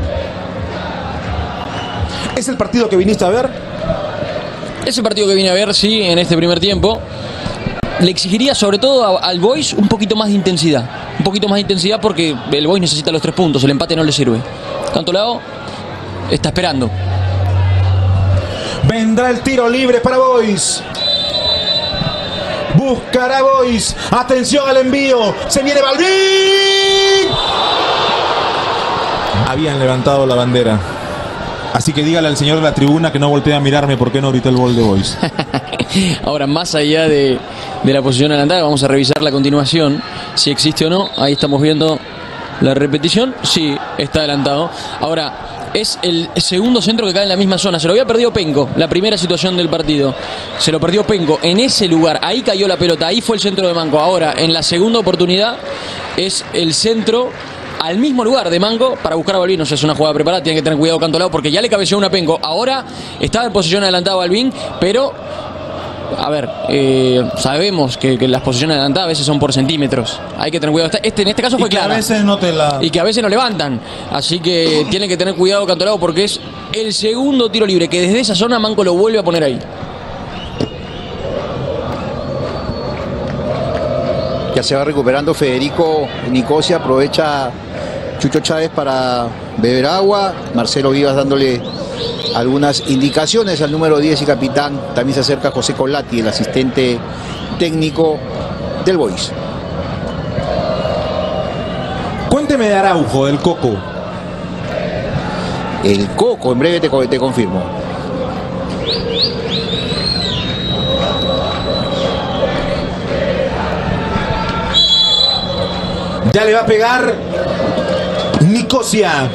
¿Es el partido que viniste a ver? Es el partido que vine a ver, sí, en este primer tiempo. Le exigiría sobre todo al Boys un poquito más de intensidad. Un poquito más de intensidad porque el Boys necesita los 3 puntos. El empate no le sirve. Cantolao está esperando. Vendrá el tiro libre para Boys. Buscará Boys. Atención al envío. Se viene Balbín. Habían levantado la bandera. Así que dígale al señor de la tribuna que no voltee a mirarme porque no gritó el gol de Boys. Ahora, más allá de la posición adelantada, vamos a revisar la continuación, si existe o no. Ahí estamos viendo la repetición. Sí, está adelantado. Ahora, es el segundo centro que cae en la misma zona. Se lo había perdido Penco, la primera situación del partido. Se lo perdió Penco en ese lugar. Ahí cayó la pelota, ahí fue el centro de Manco. Ahora, en la segunda oportunidad, es el centro al mismo lugar de Manco para buscar a Balbín. O sea, es una jugada preparada, tiene que tener cuidado Cantolao porque ya le cabeceó una Penco. Ahora estaba en posición adelantada Balbín, pero a ver, sabemos que las posiciones adelantadas a veces son por centímetros. Hay que tener cuidado. En este caso fue claro. Y que a veces no levantan. Así que tiene que tener cuidado Cantolao porque es el segundo tiro libre que desde esa zona Manco lo vuelve a poner ahí. Ya se va recuperando Federico Nicosia. Aprovecha Chucho Chávez para beber agua. Marcelo Vivas dándole algunas indicaciones al número 10 y capitán. También se acerca José Colati, el asistente técnico del Boys. Cuénteme de Araujo, del Coco. El Coco, en breve te confirmo. Ya le va a pegar Nicosia.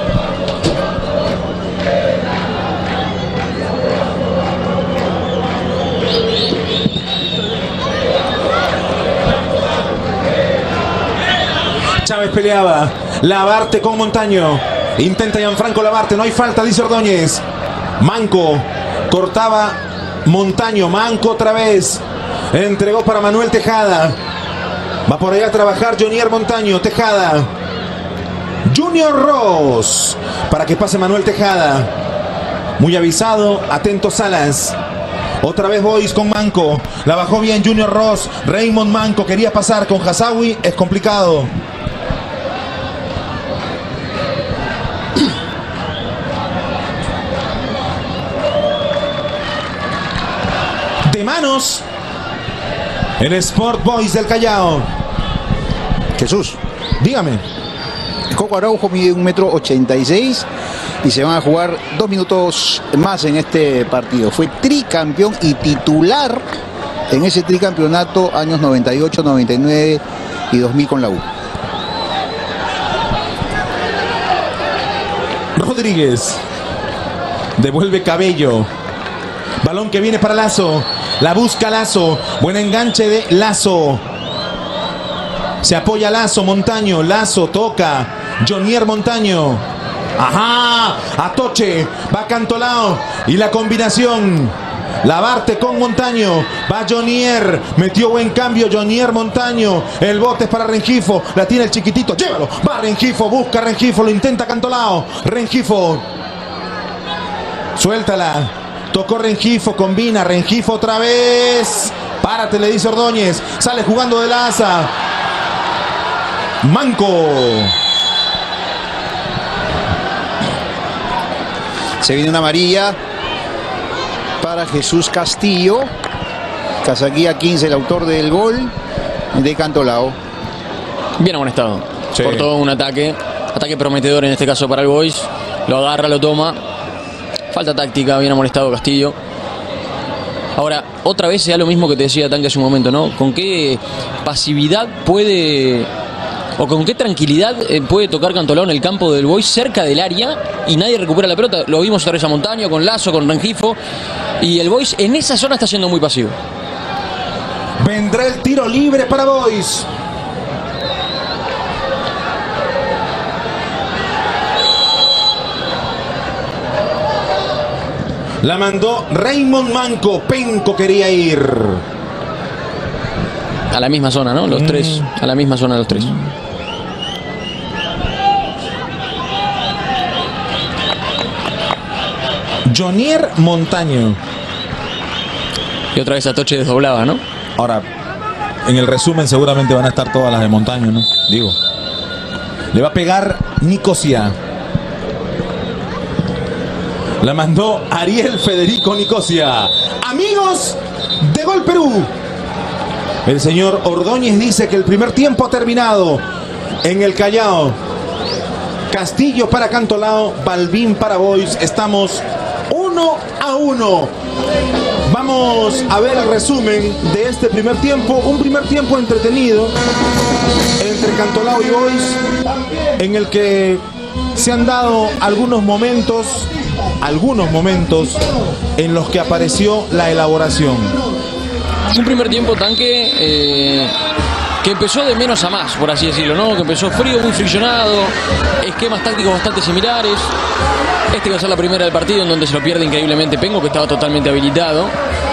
Chávez peleaba. Labarte con Montaño. Intenta Gianfranco Labarte. No hay falta, dice Ordóñez. Manco. Cortaba Montaño. Manco otra vez. Entregó para Manuel Tejada. Va por allá a trabajar Jonier Montaño. Tejada. Junior Ross. Para que pase Manuel Tejada. Muy avisado. Atento Salas. Otra vez Boys con Manco. La bajó bien Junior Ross. Raymond Manco quería pasar con Hasawi. Es complicado. De manos. El Sport Boys del Callao. Jesús, Dígame. el Coco Araujo mide 1,86 m y se van a jugar 2 minutos más en este partido. Fue tricampeón y titular en ese tricampeonato años 98, 99 y 2000 con la U. Rodríguez. Devuelve Cabello. Balón que viene para Lazo. La busca Lazo. Buen enganche de Lazo. Se apoya Lazo, Montaño. Lazo toca. Jonier Montaño. Ajá. Atoche. Va Cantolao. Y la combinación. Labarte con Montaño. Va Jonier. Metió buen cambio Jonier Montaño. El bote es para Rengifo. La tiene el chiquitito. Llévalo. Va Rengifo. Busca Rengifo. Lo intenta Cantolao. Rengifo. Suéltala. Tocó Rengifo. Combina. Rengifo otra vez. Párate, le dice Ordóñez. Sale jugando de la asa. Manco. Se viene una amarilla para Jesús Castillo. Casaquía 15, el autor del gol de Cantolao. Bien amonestado. Sí. Por todo un ataque prometedor en este caso para el Boys. Lo agarra, lo toma. Falta táctica, bien amonestado Castillo. Ahora, otra vez se da lo mismo que te decía Tanque hace un momento, ¿no? ¿Con qué pasividad puede, o con qué tranquilidad puede tocar Cantolao en el campo del Boys cerca del área y nadie recupera la pelota? Lo vimos otra vez a Montaño, con Lazo, con Rengifo. Y el Boys en esa zona está siendo muy pasivo. Vendrá el tiro libre para Boys. La mandó Raymond Manco. Penco quería ir. A la misma zona, ¿no? Los tres. A la misma zona los tres. Jonier Montaño. Y otra vez Atoche desdoblaba, ¿no? Ahora, en el resumen seguramente van a estar todas las de Montaño, ¿no? Digo. Le va a pegar Nicosia. La mandó Ariel Federico Nicosia. Amigos de Gol Perú. El señor Ordóñez dice que el primer tiempo ha terminado en el Callao. Castillo para Cantolao, Balbín para Boys. Estamos 1-1. Vamos a ver el resumen de este primer tiempo. Un primer tiempo entretenido entre Cantolao y Boys, en el que se han dado algunos momentos en los que apareció la elaboración. Un primer tiempo, Tanque, que empezó de menos a más, por así decirlo, ¿no? Que empezó frío, muy friccionado, esquemas tácticos bastante similares. Este va a ser la primera del partido en donde se lo pierde increíblemente Penco, que estaba totalmente habilitado.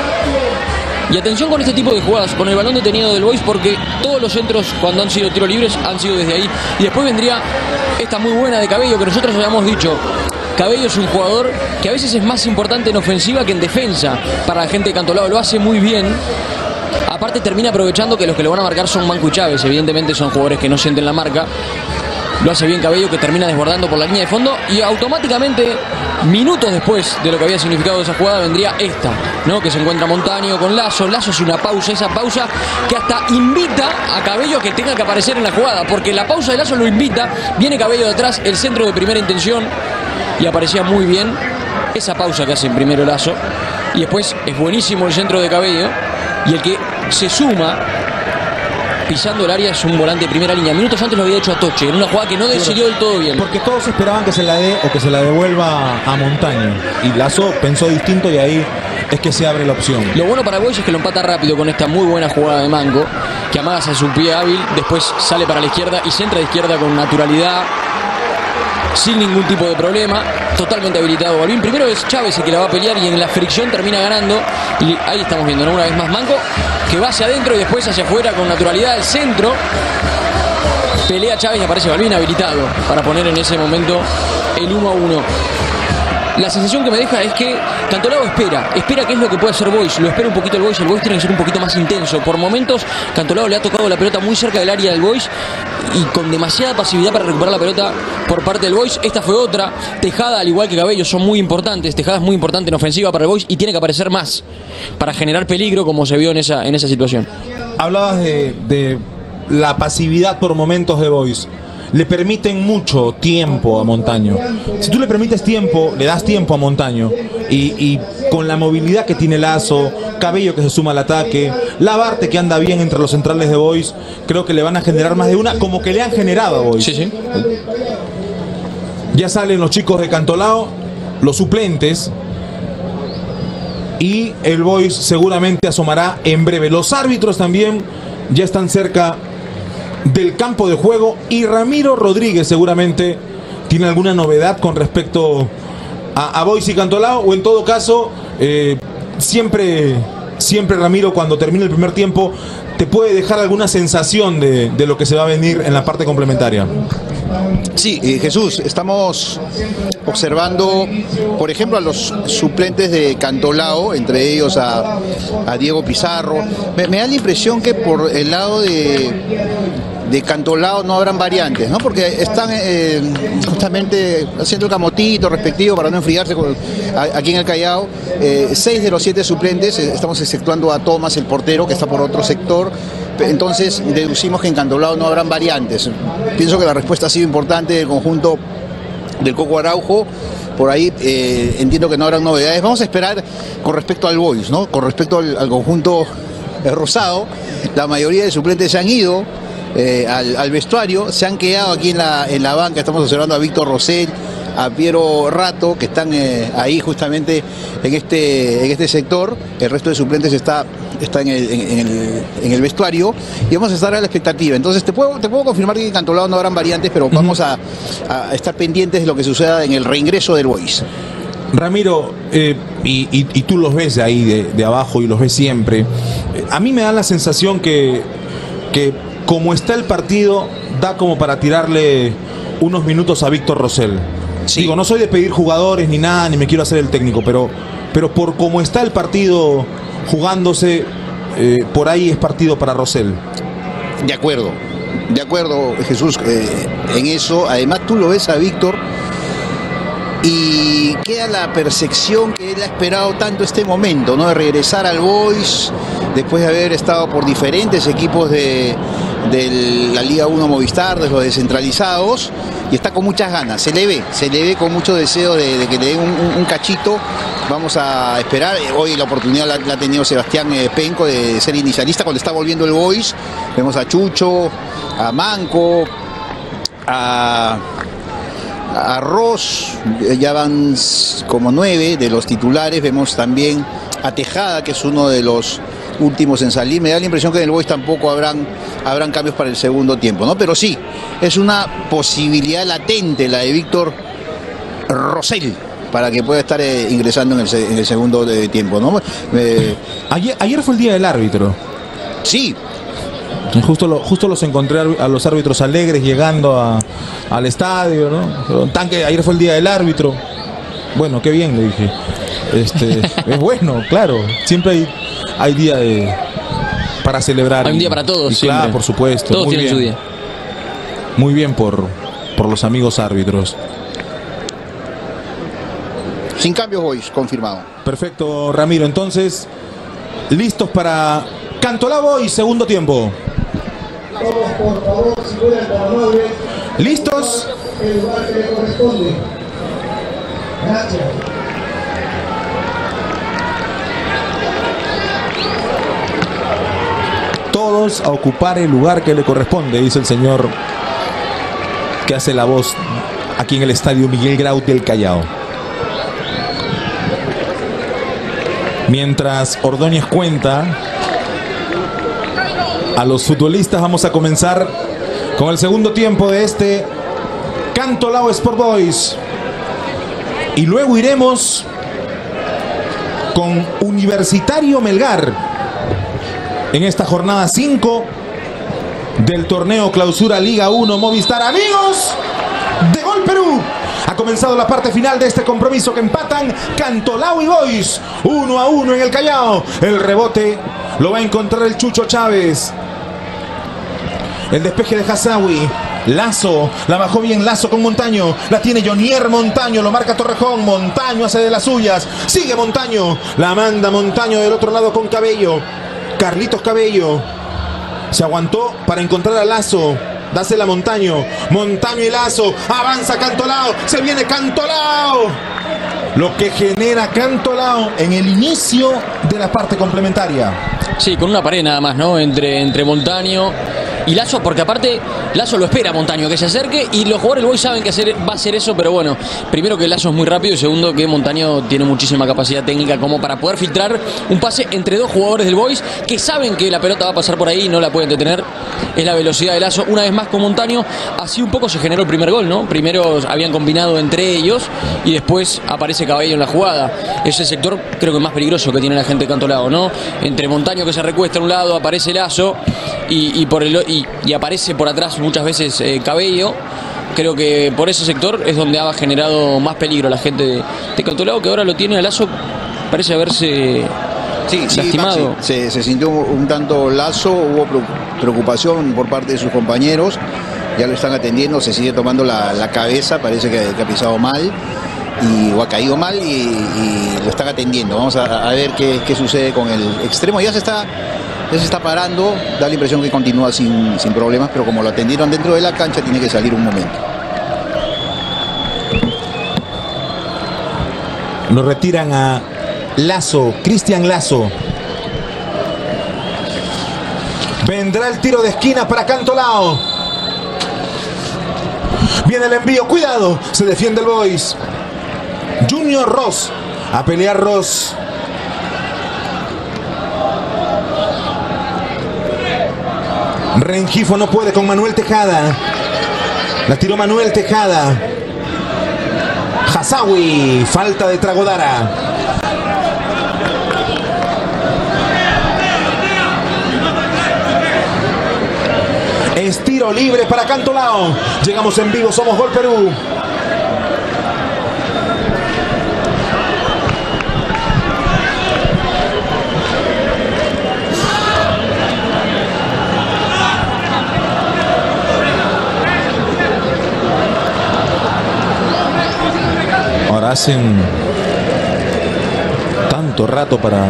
Y atención con este tipo de jugadas, con el balón detenido del Boys, porque todos los centros, cuando han sido tiros libres, han sido desde ahí. Y después vendría esta muy buena de Cabello, que nosotros habíamos dicho. Cabello es un jugador que a veces es más importante en ofensiva que en defensa. Para la gente de Cantolao lo hace muy bien. Aparte termina aprovechando que los que lo van a marcar son Manco y Chávez. Evidentemente son jugadores que no sienten la marca. Lo hace bien Cabello, que termina desbordando por la línea de fondo. Y automáticamente, minutos después de lo que había significado esa jugada, vendría esta, ¿no? Que se encuentra Montaño con Lazo. Lazo hace una pausa, esa pausa que hasta invita a Cabello a que tenga que aparecer en la jugada. Porque la pausa de Lazo lo invita. Viene Cabello de atrás, el centro de primera intención. Y aparecía muy bien esa pausa que hace primero Lazo. Y después es buenísimo el centro de Cabello. Y el que se suma pisando el área es un volante de primera línea. Minutos antes lo había hecho Atoche, en una jugada que no decidió del todo bien. Porque todos esperaban que se la dé o que se la devuelva a Montaño. Y Lazo pensó distinto y ahí es que se abre la opción. Lo bueno para Boys es que lo empata rápido con esta muy buena jugada de Manco, que amaga a su pie hábil, después sale para la izquierda y centra de izquierda con naturalidad, sin ningún tipo de problema, totalmente habilitado Balbín. Primero es Chávez el que la va a pelear y en la fricción termina ganando. Y ahí estamos viendo, ¿no? Una vez más Manco, que va hacia adentro y después hacia afuera con naturalidad el centro. Pelea Chávez y aparece Balbín habilitado para poner en ese momento el 1-1. La sensación que me deja es que Cantolao espera qué es lo que puede hacer Boys, lo espera un poquito el Boys tiene que ser un poquito más intenso. Por momentos Cantolao le ha tocado la pelota muy cerca del área del Boys y con demasiada pasividad para recuperar la pelota por parte del Boys. Esta fue otra. Tejada, al igual que Cabello, son muy importantes. Tejada es muy importante en ofensiva para el Boys y tiene que aparecer más para generar peligro, como se vio en esa situación. hablabas de la pasividad por momentos de Boys. Le permiten mucho tiempo a Montaño. Si tú le permites tiempo, le das tiempo a Montaño, y con la movilidad que tiene Lazo, Cabello que se suma al ataque, Labarte que anda bien entre los centrales de Boys, creo que le van a generar más de una, como que le han generado a Boys. Sí, sí. Ya salen los chicos de Cantolao, los suplentes, y el Boys seguramente asomará en breve. Los árbitros también ya están cerca del campo de juego, y Ramiro Rodríguez seguramente tiene alguna novedad con respecto a Boys y Cantolao, o en todo caso siempre Ramiro, cuando termine el primer tiempo, te puede dejar alguna sensación de lo que se va a venir en la parte complementaria. Sí, Jesús, estamos observando, por ejemplo, a los suplentes de Cantolao, entre ellos a Diego Pizarro. Me da la impresión que por el lado de Cantolao no habrán variantes, ¿no? Porque están justamente haciendo el camotito respectivo para no enfriarse aquí en el Callao. 6 de los 7 suplentes, estamos exceptuando a Tomás, el portero, que está por otro sector. Entonces deducimos que en Cantolao no habrán variantes. Pienso que la respuesta ha sido importante del conjunto del Coco Araujo. Por ahí entiendo que no habrán novedades. Vamos a esperar con respecto al Boys, ¿no? Con respecto al conjunto rosado. La mayoría de suplentes se han ido al vestuario, se han quedado aquí en la banca. Estamos observando a Víctor Rosell, a Piero Rato, que están ahí justamente en este sector. El resto de suplentes está en el vestuario, y vamos a estar a la expectativa. Entonces te puedo confirmar que en Cantolao no habrán variantes, pero vamos a estar pendientes de lo que suceda en el reingreso del Boys. Ramiro, y tú los ves ahí de abajo y los ves siempre. A mí me da la sensación que como está el partido, da como para tirarle unos minutos a Víctor Rosell. Sí. Digo, no soy de pedir jugadores ni nada, ni me quiero hacer el técnico, pero por cómo está el partido jugándose, por ahí es partido para Rosell. De acuerdo, Jesús, en eso. Además tú lo ves a Víctor y queda la percepción que él ha esperado tanto este momento, ¿no? De regresar al Boys después de haber estado por diferentes equipos de la Liga 1 Movistar, de los descentralizados, y está con muchas ganas, se le ve con mucho deseo de que le den un cachito. Vamos a esperar. Hoy la oportunidad la ha tenido Sebastián Penco de ser inicialista cuando está volviendo el Boys. Vemos a Chucho, a Manco, a Ross, ya van como 9 de los titulares. Vemos también a Tejada, que es uno de los últimos en salir. Me da la impresión que en el Boys tampoco habrán cambios para el segundo tiempo, ¿no? Pero sí, es una posibilidad latente la de Víctor Rosell para que pueda estar ingresando en el segundo tiempo, ¿no? Ayer fue el día del árbitro. Sí. Justo los encontré a los árbitros alegres llegando al estadio, ¿no? Ayer fue el día del árbitro. Bueno, qué bien, le dije. Es bueno, claro. Siempre hay día para celebrar. Hay un día para todos. Claro, por supuesto. Todos tienen su día. Muy bien por los amigos árbitros. Sin cambios, Boys, confirmado. Perfecto, Ramiro. Entonces, listos para Cantolao Boys, segundo tiempo. Todos, por favor, si pueden, por amables. ¿Listos? El lugar que le corresponde. Gracias. Todos a ocupar el lugar que le corresponde, dice el señor que hace la voz aquí en el estadio Miguel Grau del Callao. Mientras Ordóñez cuenta a los futbolistas, vamos a comenzar con el segundo tiempo de este Cantolao Sport Boys. Y luego iremos con Universitario Melgar en esta jornada 5 del torneo Clausura Liga 1 Movistar. Amigos de Gol Perú, ha comenzado la parte final de este compromiso que empatan Cantolao y Boys 1-1 en el Callao. El rebote lo va a encontrar el Chucho Chávez. El despeje de Hasawi. Lazo, la bajó bien Lazo con Montaño. La tiene Jonier Montaño, lo marca Torrejón. Montaño hace de las suyas. Sigue Montaño, la manda Montaño del otro lado con Cabello. Carlitos Cabello. Se aguantó para encontrar a Lazo. Dásela a Montaño. Montaño y Lazo. Avanza Cantolao. Se viene Cantolao. Lo que genera Cantolao en el inicio de la parte complementaria. Sí, con una pared nada más, ¿no? Entre Montaño y Lazo, porque aparte Lazo lo espera a Montaño que se acerque y los jugadores del Boys saben que va a hacer eso, pero bueno, primero que Lazo es muy rápido y segundo que Montaño tiene muchísima capacidad técnica como para poder filtrar un pase entre dos jugadores del Boys que saben que la pelota va a pasar por ahí y no la pueden detener. Es la velocidad de Lazo, una vez más con Montaño. Así un poco se generó el primer gol, ¿no? Primero habían combinado entre ellos y después aparece Cabello en la jugada. Es el sector creo que más peligroso que tiene la gente de Cantolao, ¿no? Entre Montaño que se recuesta a un lado, aparece Lazo y aparece por atrás muchas veces Cabello. Creo que por ese sector es donde ha generado más peligro la gente de Cantolao, que ahora lo tiene a Lazo, parece haberse lastimado. Se sintió un tanto Lazo, hubo preocupación por parte de sus compañeros, ya lo están atendiendo, se sigue tomando la cabeza, parece que ha pisado mal o ha caído mal y lo están atendiendo. Vamos a ver qué sucede con el extremo. Ya se está parando, da la impresión que continúa sin problemas, pero como lo atendieron dentro de la cancha, tiene que salir un momento. Lo retiran a Lazo, Cristian Lazo. Vendrá el tiro de esquina para Cantolao. Viene el envío, cuidado, se defiende el Boys. Junior Ross, a pelear Ross. Rengifo no puede con Manuel Tejada. La tiró Manuel Tejada. Hasawi, falta de Tragodara. Es tiro libre para Cantolao. Llegamos en vivo, somos Gol Perú. Ahora hacen tanto rato para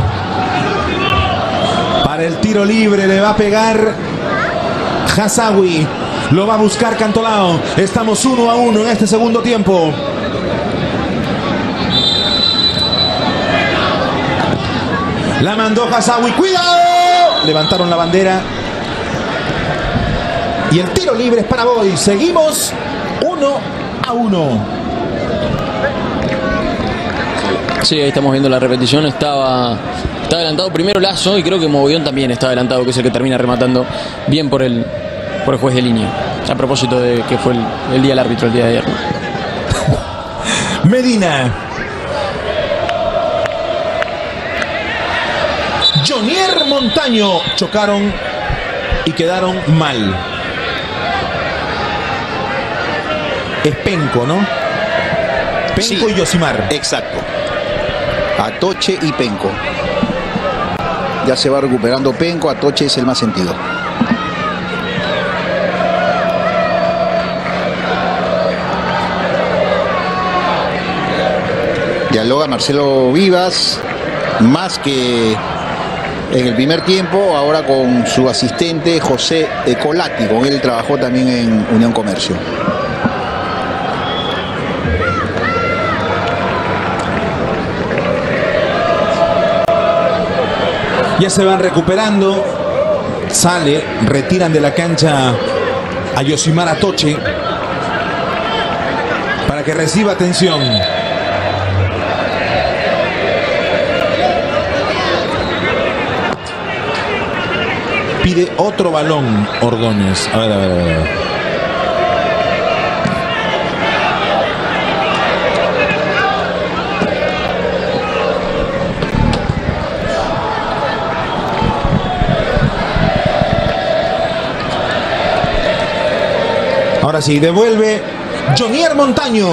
el tiro libre. Le va a pegar Hasawi. Lo va a buscar Cantolao. Estamos 1-1 en este segundo tiempo. La mandó Hasawi. ¡Cuidado! Levantaron la bandera. Y el tiro libre es para Boys. Seguimos 1-1. Sí, ahí estamos viendo la repetición. Estaba adelantado primero Lazo y creo que Mogollón también está adelantado, que es el que termina rematando bien por el juez de línea. A propósito de que fue el día del árbitro el día de ayer, ¿no? Medina. Jonier Montaño chocaron y quedaron mal. Es Penco, ¿no? Penco sí, y Yosimar. Exacto. Atoche y Penco. Ya se va recuperando Penco, Atoche es el más sentido. Dialoga Marcelo Vivas, más que en el primer tiempo, ahora con su asistente José Colati. Con él trabajó también en Unión Comercio. Ya se van recuperando. Sale, retiran de la cancha a Yosimar Atoche para que reciba atención. Pide otro balón Ordóñez. A ver. Ahora sí, devuelve Jonier Montaño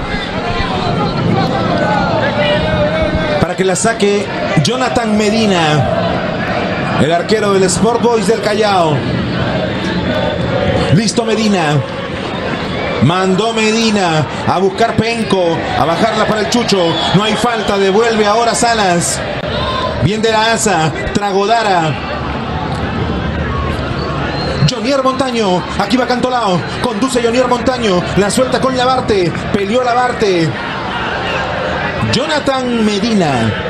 para que la saque Jonathan Medina, el arquero del Sport Boys del Callao. Listo Medina. Mandó Medina a buscar Penco, a bajarla para el Chucho. No hay falta, devuelve ahora Salas. Bien de la ASA, Tragodara. Jonier Montaño. Aquí va Cantolao. Conduce Jonier Montaño. La suelta con Labarte. Peleó Labarte. Jonathan Medina.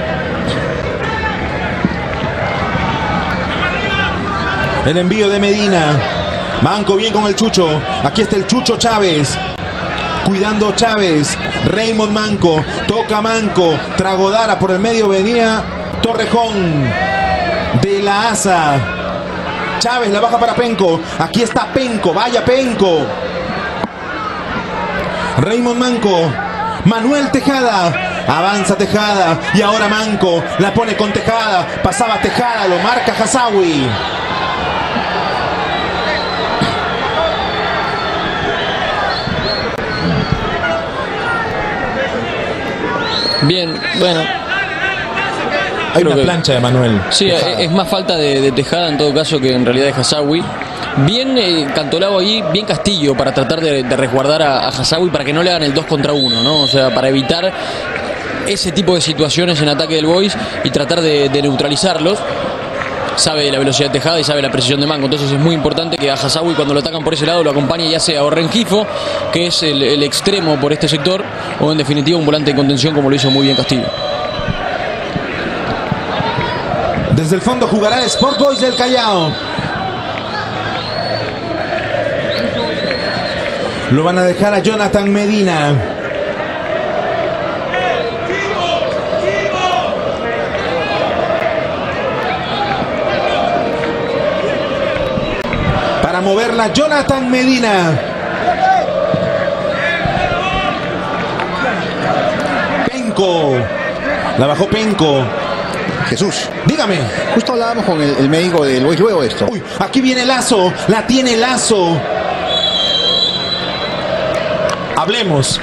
El envío de Medina. Manco bien con el Chucho. Aquí está el Chucho Chávez. Cuidando Chávez. Raymond Manco. Toca Manco. Tragodara por el medio. Venía Torrejón de la ASA. Chávez la baja para Penco. Aquí está Penco. Vaya Penco. Raymond Manco. Manuel Tejada. Avanza Tejada. Y ahora Manco. La pone con Tejada. Pasaba Tejada. Lo marca Hasawi. Bien, bueno. Hay una plancha de Manuel. Sí, Tejada. es más falta de Tejada en todo caso que en realidad de Hasawi. Bien Cantolao ahí, bien Castillo para tratar de resguardar a Hasawi para que no le hagan el 2 contra 1, ¿no? O sea, para evitar ese tipo de situaciones en ataque del Boys y tratar de neutralizarlos. Sabe la velocidad de Tejada y sabe la precisión de Manco, entonces es muy importante que a Hasawi cuando lo atacan por ese lado lo acompañe ya sea o Rengifo, que es el extremo por este sector, o en definitiva un volante de contención como lo hizo muy bien Castillo. Desde el fondo jugará el Sport Boys del Callao. Lo van a dejar a Jonathan Medina. Para moverla Jonathan Medina. Penco. La bajó Penco. Jesús, Dígame. justo hablábamos con el médico del Boys luego de esto. Uy, aquí viene Lazo. La tiene Lazo. Hablemos.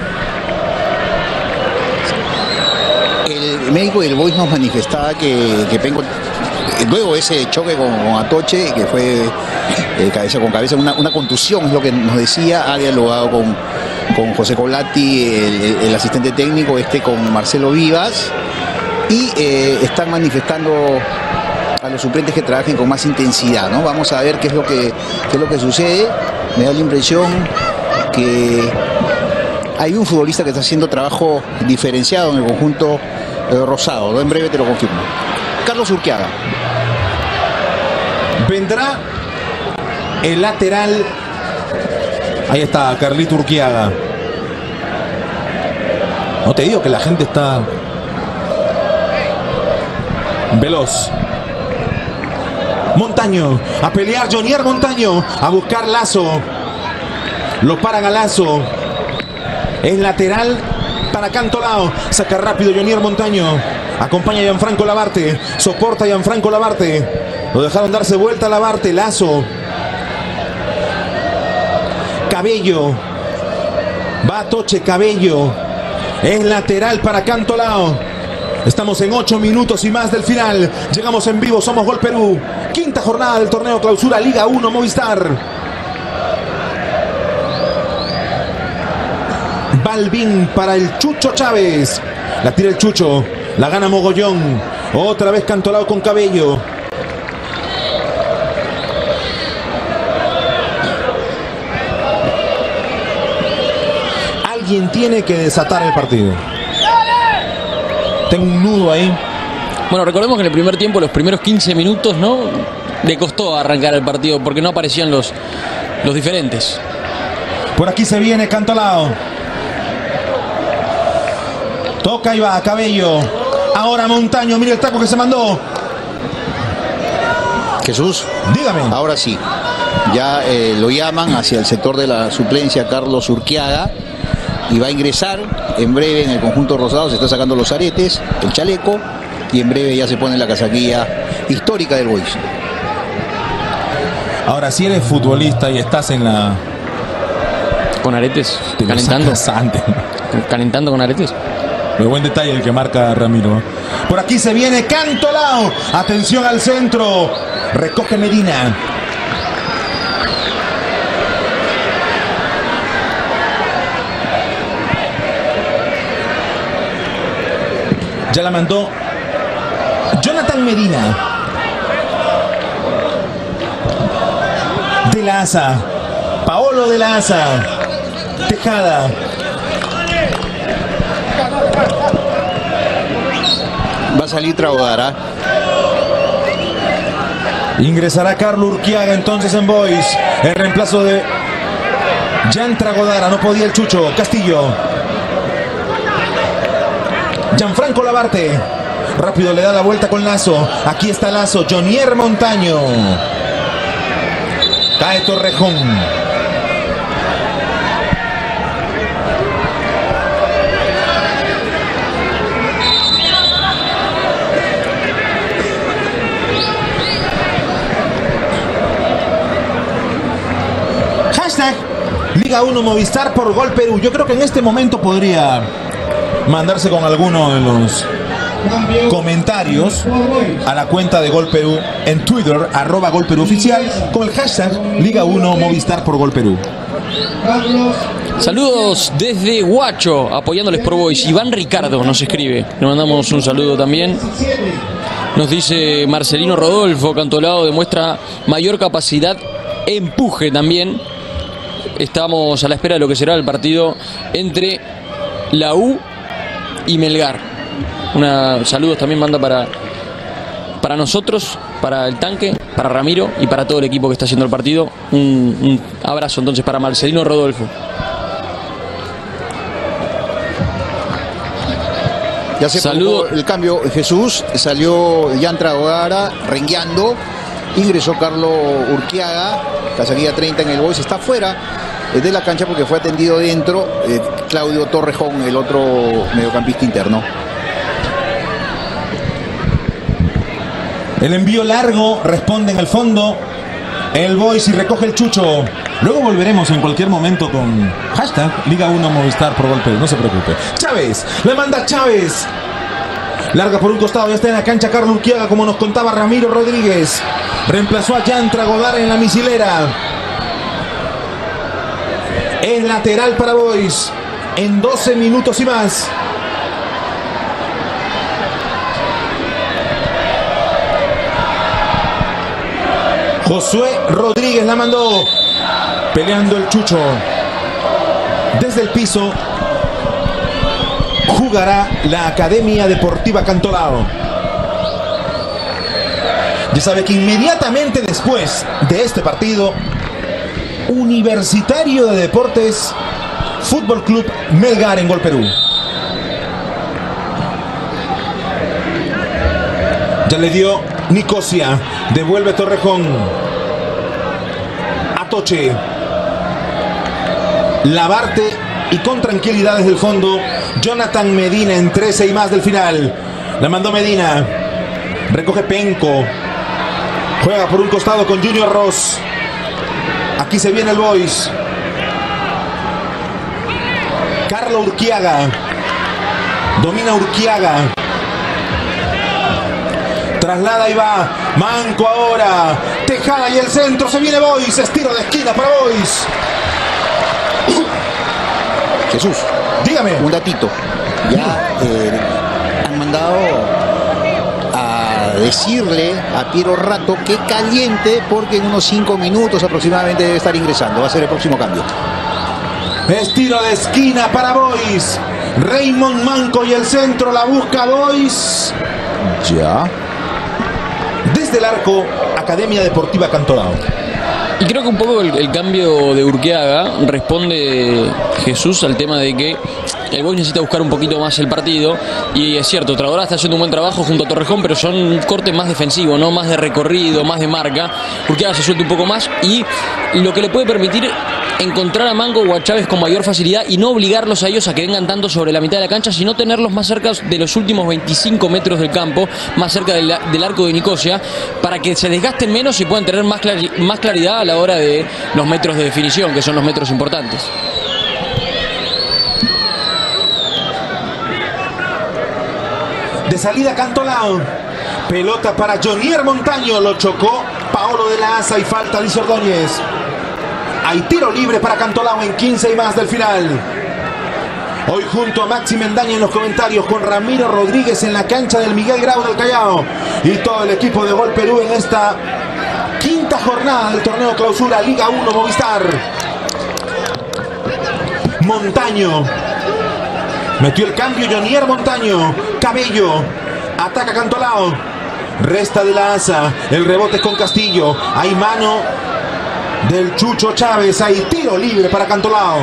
El médico del Boys nos manifestaba que Penco, luego de ese choque con Atoche, que fue cabeza con cabeza, una contusión, es lo que nos decía. Ha dialogado con José Colatti, el asistente técnico, con Marcelo Vivas, y están manifestando a los suplentes que trabajen con más intensidad, ¿no? Vamos a ver qué es lo que sucede. Me da la impresión que hay un futbolista que está haciendo trabajo diferenciado en el conjunto rosado, ¿no? En breve te lo confirmo. Carlos Urquiaga. Vendrá el lateral. Ahí está, Carlito Urquiaga. No te digo que la gente está veloz. Montaño, a pelear Jonier Montaño, a buscar Lazo. Lo paran a Lazo. Es lateral para Cantolao. Saca rápido Jonier Montaño. Acompaña a Gianfranco Labarte. Soporta a Gianfranco Labarte. Lo dejaron darse vuelta a Labarte. Lazo. Cabello. Va a Toche Cabello. Es lateral para Cantolao. Estamos en 8 minutos y más del final. Llegamos en vivo, somos Gol Perú. Quinta jornada del torneo Clausura Liga 1 Movistar. Balvin para el Chucho Chávez. La tira el Chucho. La gana Mogollón. Otra vez Cantolao con Cabello. Alguien tiene que desatar el partido. Tengo un nudo ahí. Bueno, recordemos que en el primer tiempo, los primeros 15 minutos, ¿no? Le costó arrancar el partido porque no aparecían los diferentes. Por aquí se viene Cantolao. Toca y va Cabello. Ahora Montaño, mire el taco que se mandó. Jesús, Dígame. ahora sí. Ya lo llaman hacia el sector de la suplencia Carlos Urquiaga y va a ingresar en breve en el conjunto rosado. Se está sacando los aretes, el chaleco, y en breve ya se pone la casaquilla histórica del Boys. Ahora, si eres futbolista y estás en la... Con aretes, te lo calentando. sacas antes. Calentando con aretes. Muy buen detalle el que marca Ramiro. Por aquí se viene Cantolao. Atención al centro. Recoge Medina. Ya la mandó Jonathan Medina. de la Asa. Paolo de la Asa. Tejada. Va a salir Tragodara. Ingresará Carlos Urquiaga entonces en Boys. El reemplazo de Jan Tragodara. No podía el Chucho. Castillo. Gianfranco Labarte. Rápido le da la vuelta con Lazo. Aquí está Lazo. Jonier Montaño. Cae Torrejón. Hashtag Liga 1 Movistar por Gol Perú. Yo creo que en este momento podría mandarse con alguno de los comentarios a la cuenta de Gol Perú en Twitter, @Gol Perú Oficial, con el hashtag Liga 1 Movistar por Gol Perú. Saludos desde Huacho, apoyándoles por Boys. Iván Ricardo nos escribe. Le mandamos un saludo también. Nos dice Marcelino Rodolfo, Cantolao demuestra mayor capacidad, empuje también. Estamos a la espera de lo que será el partido entre la U y Melgar. Saludos también manda para nosotros, para el tanque, para Ramiro y para todo el equipo que está haciendo el partido. Un abrazo entonces para Marcelino Rodolfo. Ya se produjo el cambio. Jesús, salió Jan Tragodara rengueando, ingresó Carlos Urquiaga, casaquilla 30 en el Boys, está fuera de la cancha porque fue atendido dentro Claudio Torrejón, el otro mediocampista interno. El envío largo responde en el fondo el Boys y recoge el Chucho. Luego volveremos en cualquier momento con hashtag Liga 1 Movistar por Gol Perú, no se preocupe. Chávez, le manda Chávez. Larga por un costado, ya está en la cancha Carlos Urquiaga, como nos contaba Ramiro Rodríguez. Reemplazó a Jan Tragodara en la misilera. Es lateral para Boys en 12 minutos y más. Josué Rodríguez la mandó. Peleando el Chucho. Desde el piso jugará la Academia Deportiva Cantolao. Ya sabe que inmediatamente después de este partido, Universitario de Deportes Fútbol Club Melgar en Gol Perú. Ya le dio Nicosia. Devuelve Torrejón. Atoche. Labarte y con tranquilidad desde el fondo Jonathan Medina en 13 y más del final. La mandó Medina. Recoge Penco. Juega por un costado con Junior Ross. Aquí se viene el Boys. Carlos Urquiaga. Domina Urquiaga. Traslada y va. Manco ahora. Tejada y el centro. Se viene Boys. Estiro de esquina para Boys. Jesús, dígame. Un datito. Ya han mandado a decirle a Piero Rato que caliente porque en unos 5 minutos aproximadamente debe estar ingresando. Va a ser el próximo cambio. Estiro de esquina para Boys. Raymond Manco y el centro. La busca Boys. Ya. Desde el arco, Academia Deportiva Cantolao. Y creo que un poco el cambio de Urquiaga responde, Jesús, al tema de que el Boys necesita buscar un poquito más el partido. Y es cierto, Tragodara está haciendo un buen trabajo junto a Torrejón, pero son un corte más defensivo, ¿no? Más de recorrido, más de marca. Urquiaga se suelta un poco más y lo que le puede permitir encontrar a Manco o a Chávez con mayor facilidad y no obligarlos a ellos a que vengan tanto sobre la mitad de la cancha, sino tenerlos más cerca de los últimos 25 metros del campo, más cerca del arco de Nicosia, para que se desgasten menos y puedan tener más claridad a la hora de los metros de definición, que son los metros importantes. De salida Cantolao. Pelota para Jonier Montaño. Lo chocó Paolo de la Asa y falta, dice Ordóñez. Hay tiro libre para Cantolao en 15 y más del final. Hoy junto a Maxi Mendaña en los comentarios, con Ramiro Rodríguez en la cancha del Miguel Grau del Callao y todo el equipo de Gol Perú en esta Quinta jornada del torneo clausura Liga 1 Movistar. Montaño. Metió el cambio Jonier Montaño. Cabello. Ataca Cantolao. Resta de la asa. El rebote es con Castillo. Hay mano del Chucho Chávez. Hay tiro libre para Cantolao.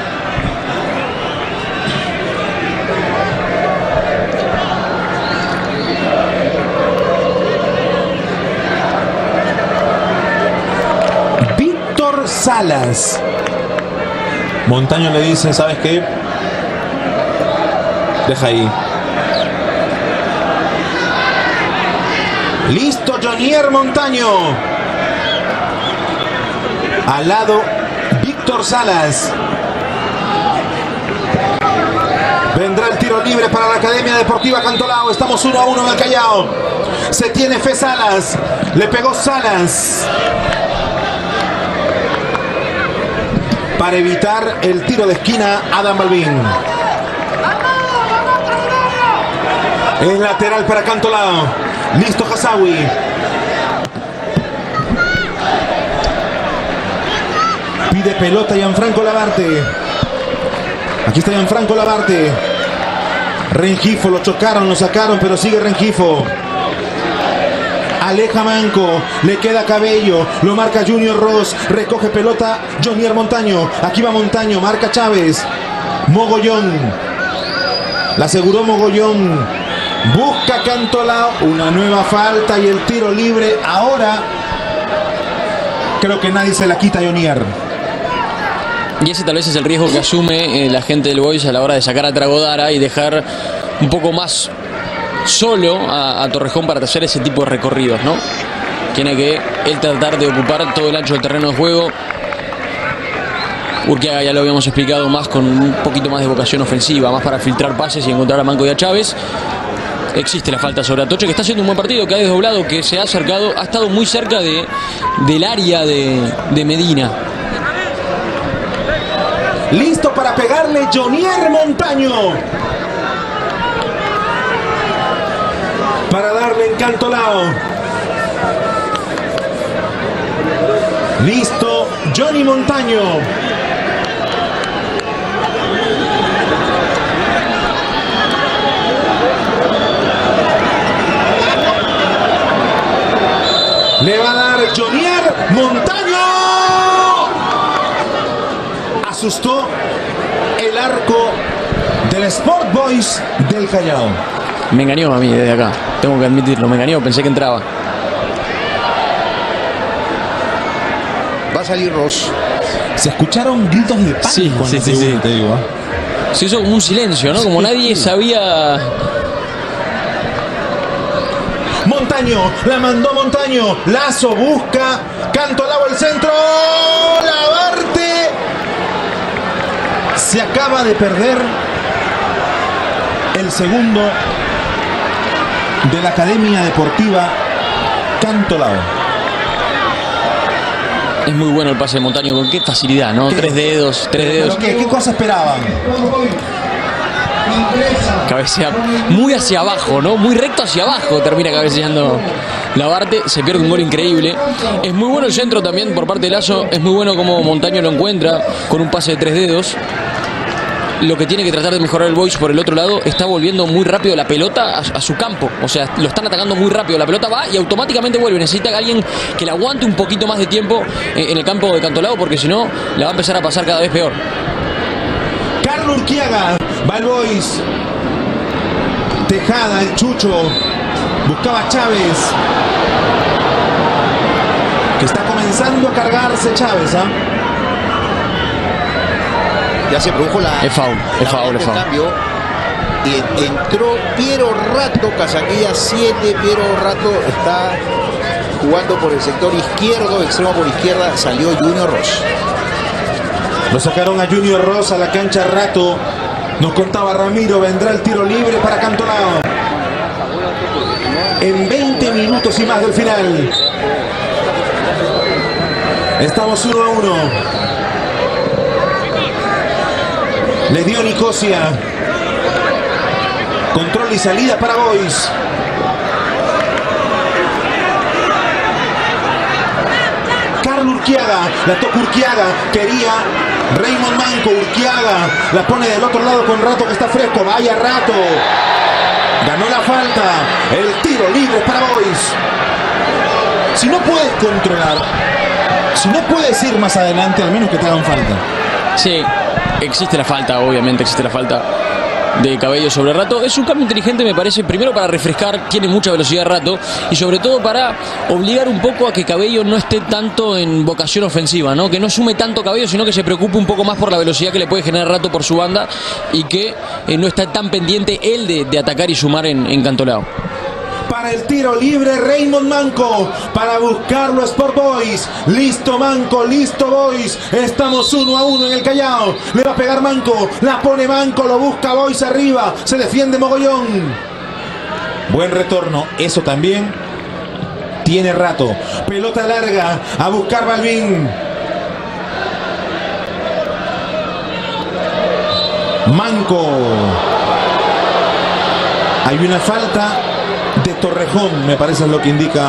Víctor Salas. Montaño le dice, ¿sabes qué? Deja ahí. Listo, Jonier Montaño. Al lado, Víctor Salas. Vendrá el tiro libre para la Academia Deportiva Cantolao. Estamos 1-1 en el Callao. Se tiene fe Salas. Le pegó Salas. Para evitar el tiro de esquina, Adam Balbín. Es lateral para Cantolao. Listo Hasawi. Pide pelota Gianfranco Labarte. Aquí está Gianfranco Labarte. Rengifo, lo chocaron, lo sacaron, pero sigue Rengifo. Aleja Manco, le queda Cabello, lo marca Junior Ross, recoge pelota Jonier Montaño. Aquí va Montaño, marca Chávez. Mogollón. La aseguró Mogollón. Busca Cantolao, una nueva falta y el tiro libre. Ahora creo que nadie se la quita a Jonier. Y ese tal vez es el riesgo que asume la gente del Boys a la hora de sacar a Tragodara y dejar un poco más solo a Torrejón para hacer ese tipo de recorridos, ¿no? Tiene que él tratar de ocupar todo el ancho del terreno de juego. Urquiaga ya lo habíamos explicado, más con un poquito más de vocación ofensiva, más para filtrar pases y encontrar a Manco y a Chávez. Existe la falta sobre Atoche, que está haciendo un buen partido, que ha desdoblado, que se ha acercado, ha estado muy cerca del área de Medina. Listo para pegarle Jonier Montaño. Para darle en Cantolao. Listo Johnny Montaño. Le va a dar Jonier Montaño. Asustó el arco del Sport Boys del Callao. Me engañó a mí desde acá, tengo que admitirlo, me engañó, pensé que entraba. Va a salir Ross. Se escucharon gritos de pánico. Sí, en sí, la sí, tribuna, sí. te digo. Se hizo como un silencio, ¿no? Como nadie sabía. Montaño, la mandó Montaño. Lazo busca. Cantolao el centro. Labarte. Se acaba de perder el segundo de la Academia Deportiva Cantolao. Es muy bueno el pase de Montaño, con qué facilidad, ¿no? Tres dedos. ¿Pero qué cosa esperaban? Cabecea muy hacia abajo, ¿no? Muy recto hacia abajo termina cabeceando Labarte. Se pierde un gol increíble. Es muy bueno el centro también por parte de Lazo. Es muy bueno como Montaño lo encuentra con un pase de tres dedos. Lo que tiene que tratar de mejorar el Boys por el otro lado, está volviendo muy rápido la pelota a su campo. O sea, lo están atacando muy rápido. La pelota va y automáticamente vuelve. Necesita que alguien que le aguante un poquito más de tiempo en el campo de Cantolao, porque si no, la va a empezar a pasar cada vez peor. Carlos Urquiaga, va el Boys. Tejada, el Chucho. Buscaba a Chávez. Que está comenzando a cargarse Chávez, ¿ah? Ya se produjo la... Es foul, es foul, es foul. Cambio. Y entró Piero Rato, Casaquilla 7. Piero Rato está jugando por el sector izquierdo, extremo por izquierda. Salió Junior Ross. Lo sacaron a Junior Ross a la cancha Rato. Nos contaba Ramiro, vendrá el tiro libre para Cantolao. En 20 minutos y más del final. Estamos 1-1. Le dio Nicosia. Control y salida para Boys. Carlos Urquiaga, la toca Urquiaga, quería Raymond Manco, Urquiaga, la pone del otro lado con Rato que está fresco, vaya Rato. Ganó la falta, el tiro libre para Boys. Si no puedes controlar, si no puedes ir más adelante, al menos que te hagan falta. Sí, existe la falta, obviamente existe la falta de Cabello sobre Rato. Es un cambio inteligente, me parece, primero para refrescar, tiene mucha velocidad Rato, y sobre todo para obligar un poco a que Cabello no esté tanto en vocación ofensiva, ¿no? Que no sume tanto Cabello, sino que se preocupe un poco más por la velocidad que le puede generar Rato por su banda, y que no está tan pendiente él de atacar y sumar en Cantolao. Para el tiro libre, Raymond Manco, para buscarlo Sport Boys. Listo Manco, listo Boys. Estamos 1-1 en el Callao. Le va a pegar Manco, la pone Manco, lo busca Boys arriba. Se defiende Mogollón. Buen retorno, eso también tiene Rato. Pelota larga, a buscar Balvin. Manco. Hay una falta de Torrejón, me parece es lo que indica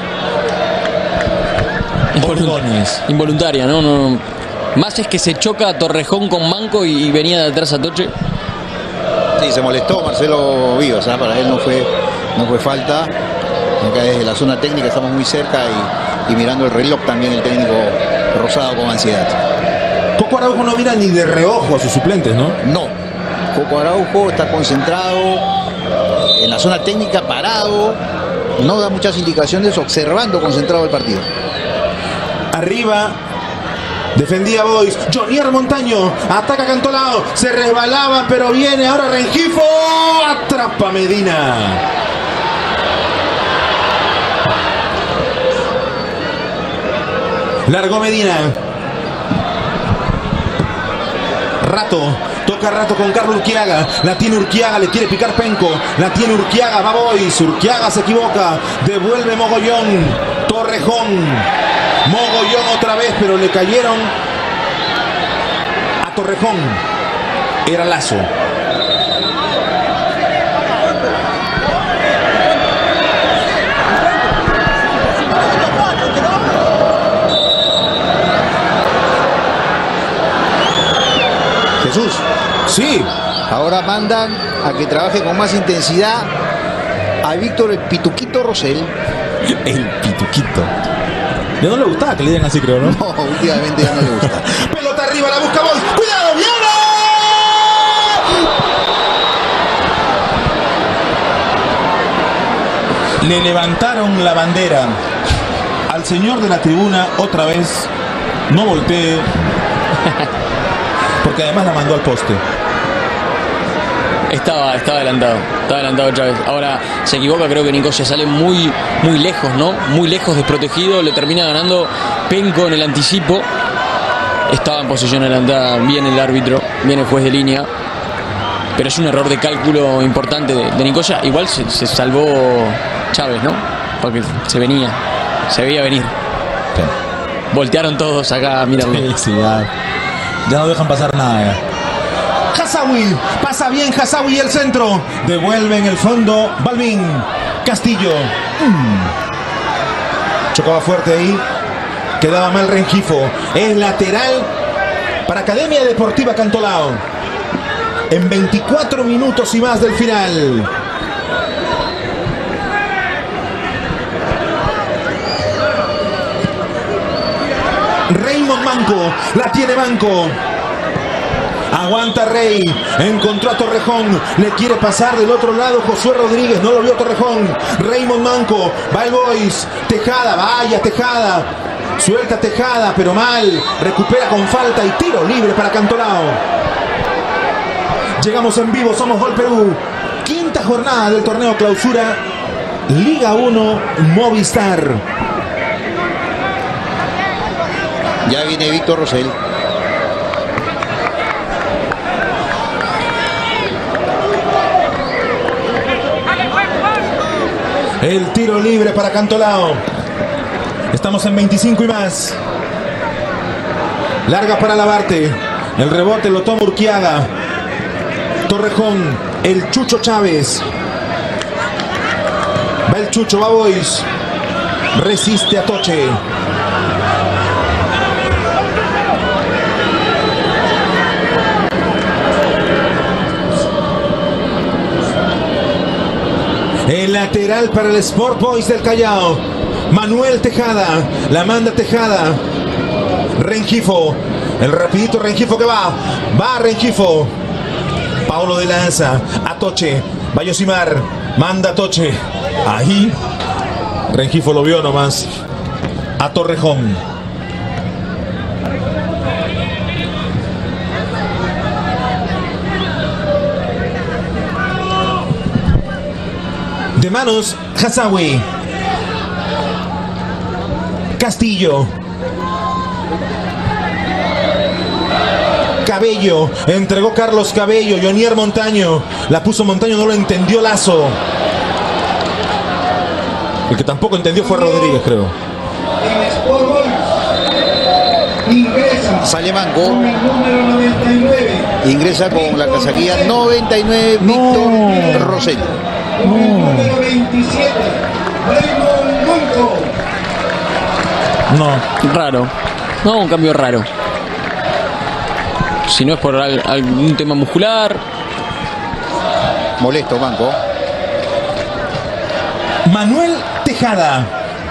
Ordóñez. Involuntaria, ¿no? Más es que se choca a Torrejón con Manco y venía de atrás a Toche. Sí, se molestó Marcelo Vivas, ¿eh? Para él no fue falta. Acá desde la zona técnica estamos muy cerca y mirando el reloj también el técnico Rosado con ansiedad. Coco Araujo no mira ni de reojo a sus suplentes, ¿no? No, Coco Araujo está concentrado en la zona técnica, parado, no da muchas indicaciones, observando concentrado el partido. Arriba defendía Boys, Jonier Montaño, ataca Cantolao, se resbalaba pero viene ahora Rengifo, atrapa Medina. Largó Medina. Rato, toca Rato con Carlos Urquiaga, la tiene Urquiaga, le quiere picar Penco, la tiene Urquiaga, va Boys, Urquiaga se equivoca, devuelve Mogollón, Torrejón, Mogollón otra vez, pero le cayeron a Torrejón, era Lazo. Jesús. Sí. Ahora mandan a que trabaje con más intensidad a Víctor el Pituquito Rosell. El Pituquito. Ya no le gustaba que le digan así, creo, ¿no? No, últimamente ya no le gusta. Pelota arriba, la busca Boys. ¡Cuidado, viene! Le levantaron la bandera al señor de la tribuna otra vez. No voltee. Porque además la mandó al poste. Estaba adelantado Chávez. Ahora se equivoca, creo que Nicosia sale muy lejos, ¿no? Muy lejos, desprotegido, le termina ganando Penco en el anticipo. Estaba en posición adelantada, bien el árbitro, bien el juez de línea. Pero es un error de cálculo importante de Nicosia. Igual se salvó Chávez, ¿no? Porque se veía venir. Sí. Voltearon todos acá, míralo. Sí, ya no dejan pasar nada. Hasawi, pasa bien Hasawi el centro. Devuelve en el fondo Balvin. Castillo. Chocaba fuerte ahí. Quedaba mal Rengifo. Es lateral para Academia Deportiva Cantolao. En 24 minutos y más del final. Raymond Manco, la tiene Manco. Aguanta Rey, encontró a Torrejón, le quiere pasar del otro lado Josué Rodríguez, no lo vio Torrejón. Raymond Manco, va el Boys, Tejada, vaya Tejada, suelta Tejada, pero mal, recupera con falta y tiro libre para Cantolao. Llegamos en vivo, somos Gol Perú, quinta jornada del torneo Clausura, Liga 1 Movistar. Ya viene Víctor Rosell. El tiro libre para Cantolao. Estamos en 25 y más. Larga para Labarte. El rebote lo toma Urquiaga. Torrejón. El Chucho Chávez. Va el Chucho, va Boys. Resiste a Toche. Lateral para el Sport Boys del Callao. Manuel Tejada. La manda Tejada. Rengifo. El rapidito Rengifo que va. Va Rengifo. Paulo de Lanza. Atoche. Va Yosimar. Manda Atoche. Ahí. Rengifo lo vio nomás. A Torrejón. De manos, Hasawi. Castillo. Cabello. Entregó Carlos Cabello. Jonier Montaño. La puso Montaño, no lo entendió Lazo. El que tampoco entendió fue Rodríguez, creo. Sale Manco. Ingresa con la casaquilla 99 Víctor Rosell. Número 27, Raymond Manco. No. Raro. No, un cambio raro. Si no es por algún tema muscular. Molesto Manco. Manuel Tejada.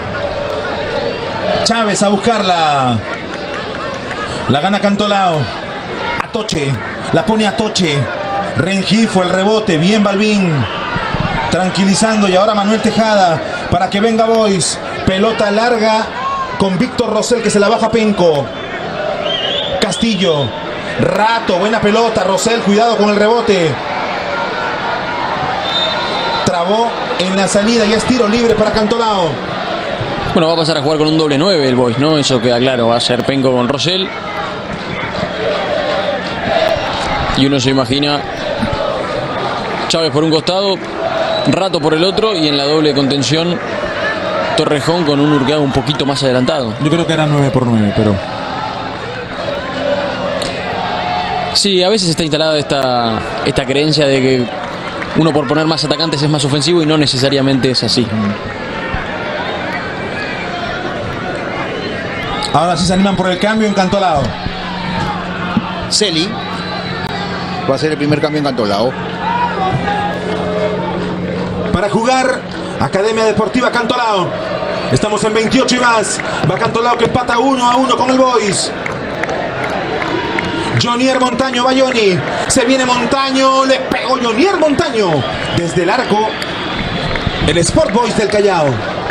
Chávez a buscarla. La gana Cantolao. Atoche. La pone Atoche. Rengifo el rebote. Bien Balbín. Tranquilizando. Y ahora Manuel Tejada. Para que venga Boys. Pelota larga. Con Víctor Rosell que se la baja Penco. Castillo. Rato. Buena pelota. Rosell. Cuidado con el rebote. Trabó en la salida. Y es tiro libre para Cantolao. Bueno, va a pasar a jugar con un doble 9 el Boys, ¿no? Eso queda claro. Va a ser Penco con Rosell. Y uno se imagina Chávez por un costado, Rato por el otro, y en la doble contención Torrejón con un Hurcado un poquito más adelantado. Yo creo que era 9 por 9, pero... Sí, a veces está instalada esta creencia de que uno por poner más atacantes es más ofensivo, y no necesariamente es así. Ahora sí se animan por el cambio en Cantolao. Celi va a ser el primer cambio en Cantolao. Para jugar Academia Deportiva Cantolao. Estamos en 28 y más. Va Cantolao que empata 1-1 con el Boys. Jonier Montaño, va Johnny. Se viene Montaño. Le pegó Jonier Montaño. Desde el arco. El Sport Boys del Callao.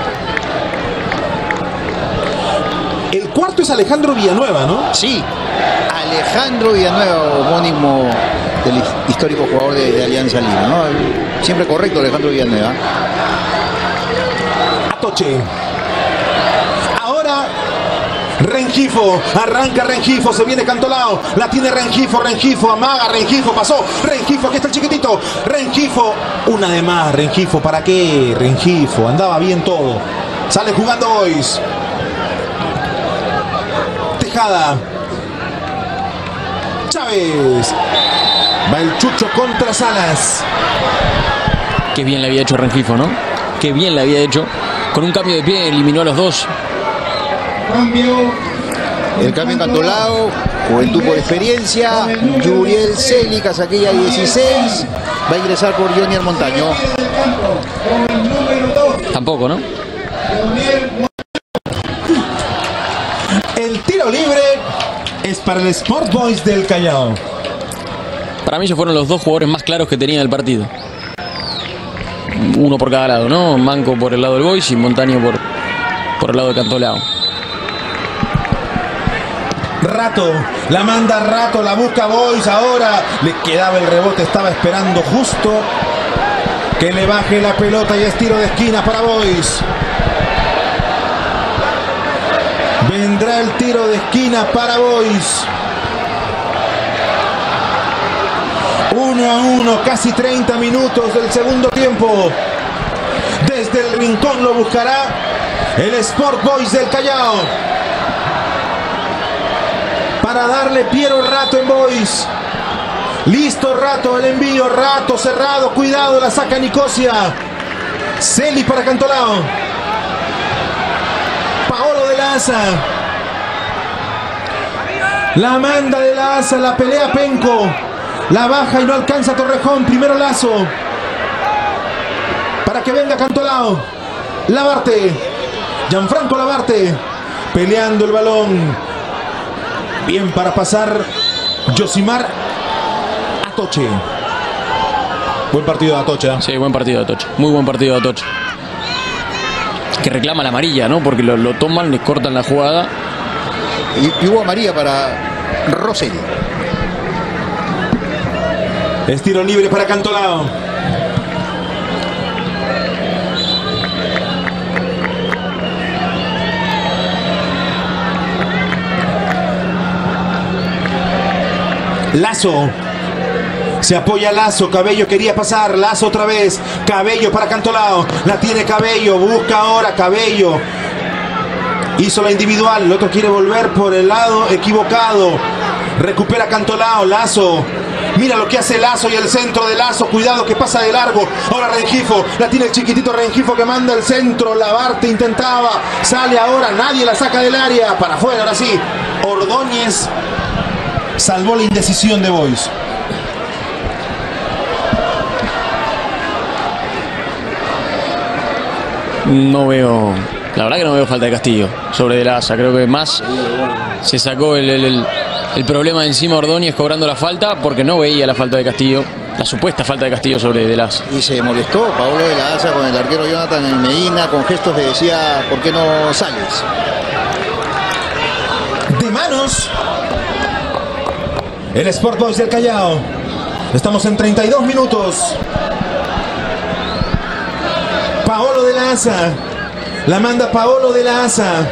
El cuarto es Alejandro Villanueva, ¿no? Sí. Alejandro Villanueva, homónimo del histórico jugador de Alianza Lima, ¿no? Siempre correcto Alejandro Villanueva. Atoche. Ahora Rengifo. Arranca Rengifo. Se viene Cantolao. La tiene Rengifo. Rengifo amaga. Rengifo pasó. Rengifo. Aquí está el chiquitito. Rengifo. Una de más. Rengifo. ¿Para qué? Rengifo. Andaba bien todo. Sale jugando Boys. Tejada. Chávez. Va el Chucho contra Salas. Qué bien le había hecho Rengifo, ¿no? Qué bien le había hecho. Con un cambio de pie eliminó a los dos. Cambio. El cambio en Cantolao. Juventud por experiencia. Yuriel Celi, casaquilla 16. Va a ingresar por Jonier Montaño. Del campo, con el número 2. Tampoco, ¿no? El tiro libre es para el Sport Boys del Callao. Para mí ellos fueron los dos jugadores más claros que tenía el partido. Uno por cada lado, ¿no? Manco por el lado del Boys y Montaño por el lado de Cantolao. Rato, la manda Rato, la busca Boys. Ahora le quedaba el rebote, estaba esperando justo que le baje la pelota, y es tiro de esquina para Boys. Vendrá el tiro de esquina para Boys. 1-1, casi 30 minutos del segundo tiempo. Desde el rincón lo buscará el Sport Boys del Callao. Para darle Piero Rato en Boys. Listo Rato, el envío. Rato cerrado, cuidado, la saca Nicosia. Celi para Cantolao. Paolo de la Asa. La manda de la Asa, la pelea Penco. La baja y no alcanza Torrejón. Primero Lazo. para que venga Cantolao. Labarte, Gianfranco Labarte, peleando el balón. Bien para pasar Yosimar Atoche. Buen partido de Atoche, ¿eh? Sí, buen partido de Atoche. Muy buen partido de Atoche. Que reclama la amarilla, ¿no? Porque lo toman, les cortan la jugada. Y hubo amarilla para Rosell. Es tiro libre para Cantolao. Lazo. Se apoya Lazo. Cabello quería pasar. Lazo otra vez. Cabello para Cantolao. La tiene Cabello. Busca ahora Cabello. Hizo la individual. El otro quiere volver por el lado equivocado. Recupera Cantolao. Lazo. Mira lo que hace Lazo y el centro de Lazo. Cuidado que pasa de largo. Ahora Rengifo. La tiene el chiquitito Rengifo que manda el centro. Labarte intentaba. Sale ahora. Nadie la saca del área. Para afuera. Ahora sí. Ordóñez salvó la indecisión de Boys. No veo... La verdad que no veo falta de Castillo sobre De la Asa. Creo que más se sacó el problema de encima Ordóñez cobrando la falta porque no veía la falta de Castillo. La supuesta falta de Castillo sobre De la Asa. Y se molestó Paolo De la Asa con el arquero Jonathan Medina. Con gestos le decía, ¿por qué no sales? De manos. El Sport Boys del Callao. Estamos en 32 minutos. Paolo De la Asa. La manda Paolo De la Asa.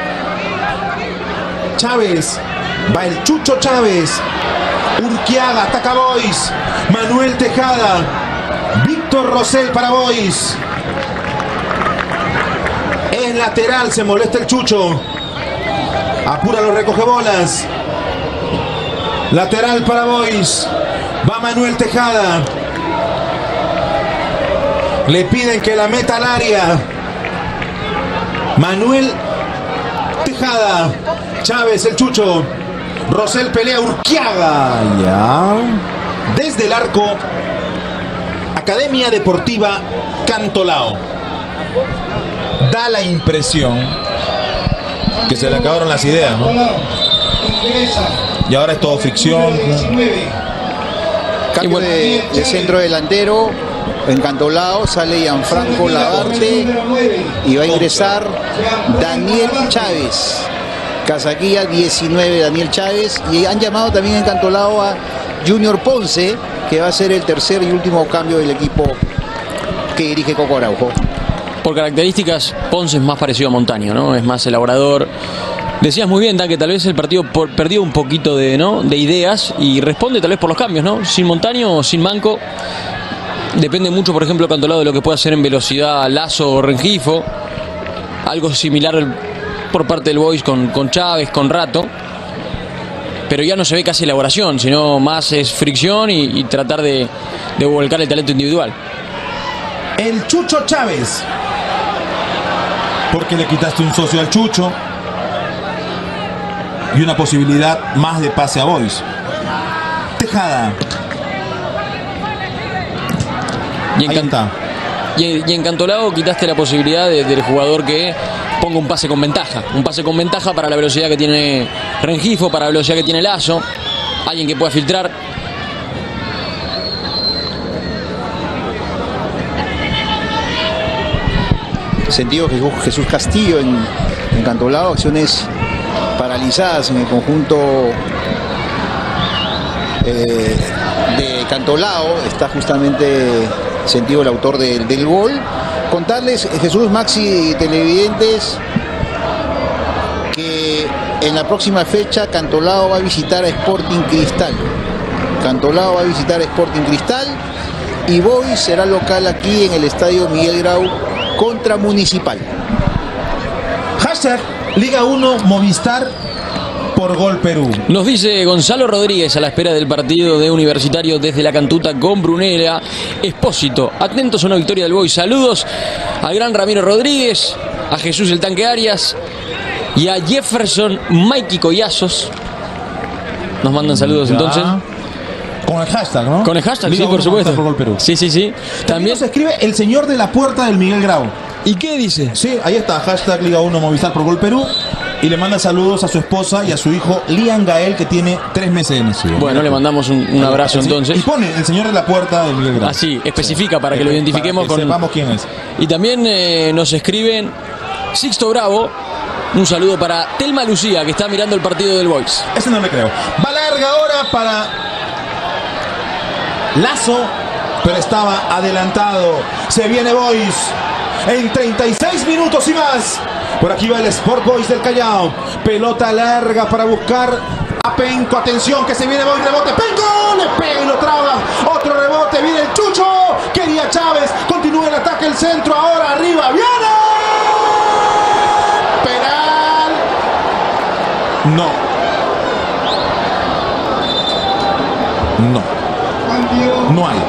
Chávez. Va el Chucho Chávez. Urquiaga. Ataca Boys. Manuel Tejada. Víctor Rosell para Boys. Es lateral. Se molesta el Chucho. Apura los recogebolas. Lateral para Boys. Va Manuel Tejada. Le piden que la meta al área. Manuel Tejada. Chávez, el Chucho. Rosell pelea. Urquiaga. Ya. Desde el arco. Academia Deportiva Cantolao. Da la impresión que se le acabaron las ideas, ¿no? Y ahora es todo ficción. Cambio de centro delantero. En Cantolao sale Gianfranco Labarte y va a ingresar Daniel Chávez. Casaquilla 19, Daniel Chávez. Y han llamado también en Cantolao a Junior Ponce, que va a ser el tercer y último cambio del equipo que dirige Coco Araujo. Por características, Ponce es más parecido a Montaño, ¿no? Es más elaborador. Decías muy bien, Dan, que tal vez el partido perdió un poquito de ideas y responde tal vez por los cambios, ¿no? Sin Montaño o sin Manco. Depende mucho, por ejemplo, Cantolao de lo que puede hacer en velocidad Lazo o Rengifo. Algo similar por parte del Boys con Chávez, con Rato. Pero ya no se ve casi elaboración, sino más es fricción y tratar de volcar el talento individual. El Chucho Chávez. Porque le quitaste un socio al Chucho. Y una posibilidad más de pase a Boys. Tejada. Y en Cantolao quitaste la posibilidad del jugador que ponga un pase con ventaja. Un pase con ventaja para la velocidad que tiene Rengifo, para la velocidad que tiene Lazo. Alguien que pueda filtrar. Sentido Jesús Castillo en Cantolao. Acciones paralizadas en el conjunto de Cantolao. Está justamente Sentido el autor del gol. Contarles, Jesús, Maxi, televidentes, que en la próxima fecha Cantolao va a visitar a Sporting Cristal. Cantolao va a visitar a Sporting Cristal y Boys será local aquí en el estadio Miguel Grau contra Municipal. Hashtag Liga 1 Movistar por Gol Perú. Nos dice Gonzalo Rodríguez a la espera del partido de Universitario desde la Cantuta con Brunella Espósito. Atentos a una victoria del Boys. Saludos al gran Ramiro Rodríguez, a Jesús el Tanque Arias y a Jefferson Mikey Collazos. Nos mandan saludos entonces. Con el hashtag, ¿no? Con el hashtag, Liga sí, por 1 supuesto. Movistar por Gol Perú. Sí, sí, sí. También se escribe el señor de la puerta del Miguel Grau. ¿Y qué dice? Sí, ahí está, hashtag Liga 1 Movistar por Gol Perú. Y le manda saludos a su esposa y a su hijo Lian Gael, que tiene 3 meses de nacido. Bueno, le mandamos un abrazo Sí, entonces. Y pone el señor de la puerta del Miguel Grau. Así, especifica para que lo identifiquemos para que con. sepamos quién es. Y también nos escriben Sixto Bravo. Un saludo para Telma Lucía, que está mirando el partido del Boys. Ese no le creo. Va larga ahora para Lazo, pero estaba adelantado. Se viene Boys en 36 minutos y más. Por aquí va el Sport Boys del Callao. Pelota larga para buscar a Penco. Atención que se viene Boys. Rebote. Penco le pega y lo traba. Otro rebote. Viene el Chucho. Quería Chávez. Continúa el ataque. El centro ahora arriba. ¡Viene! Penal. No. No. No hay.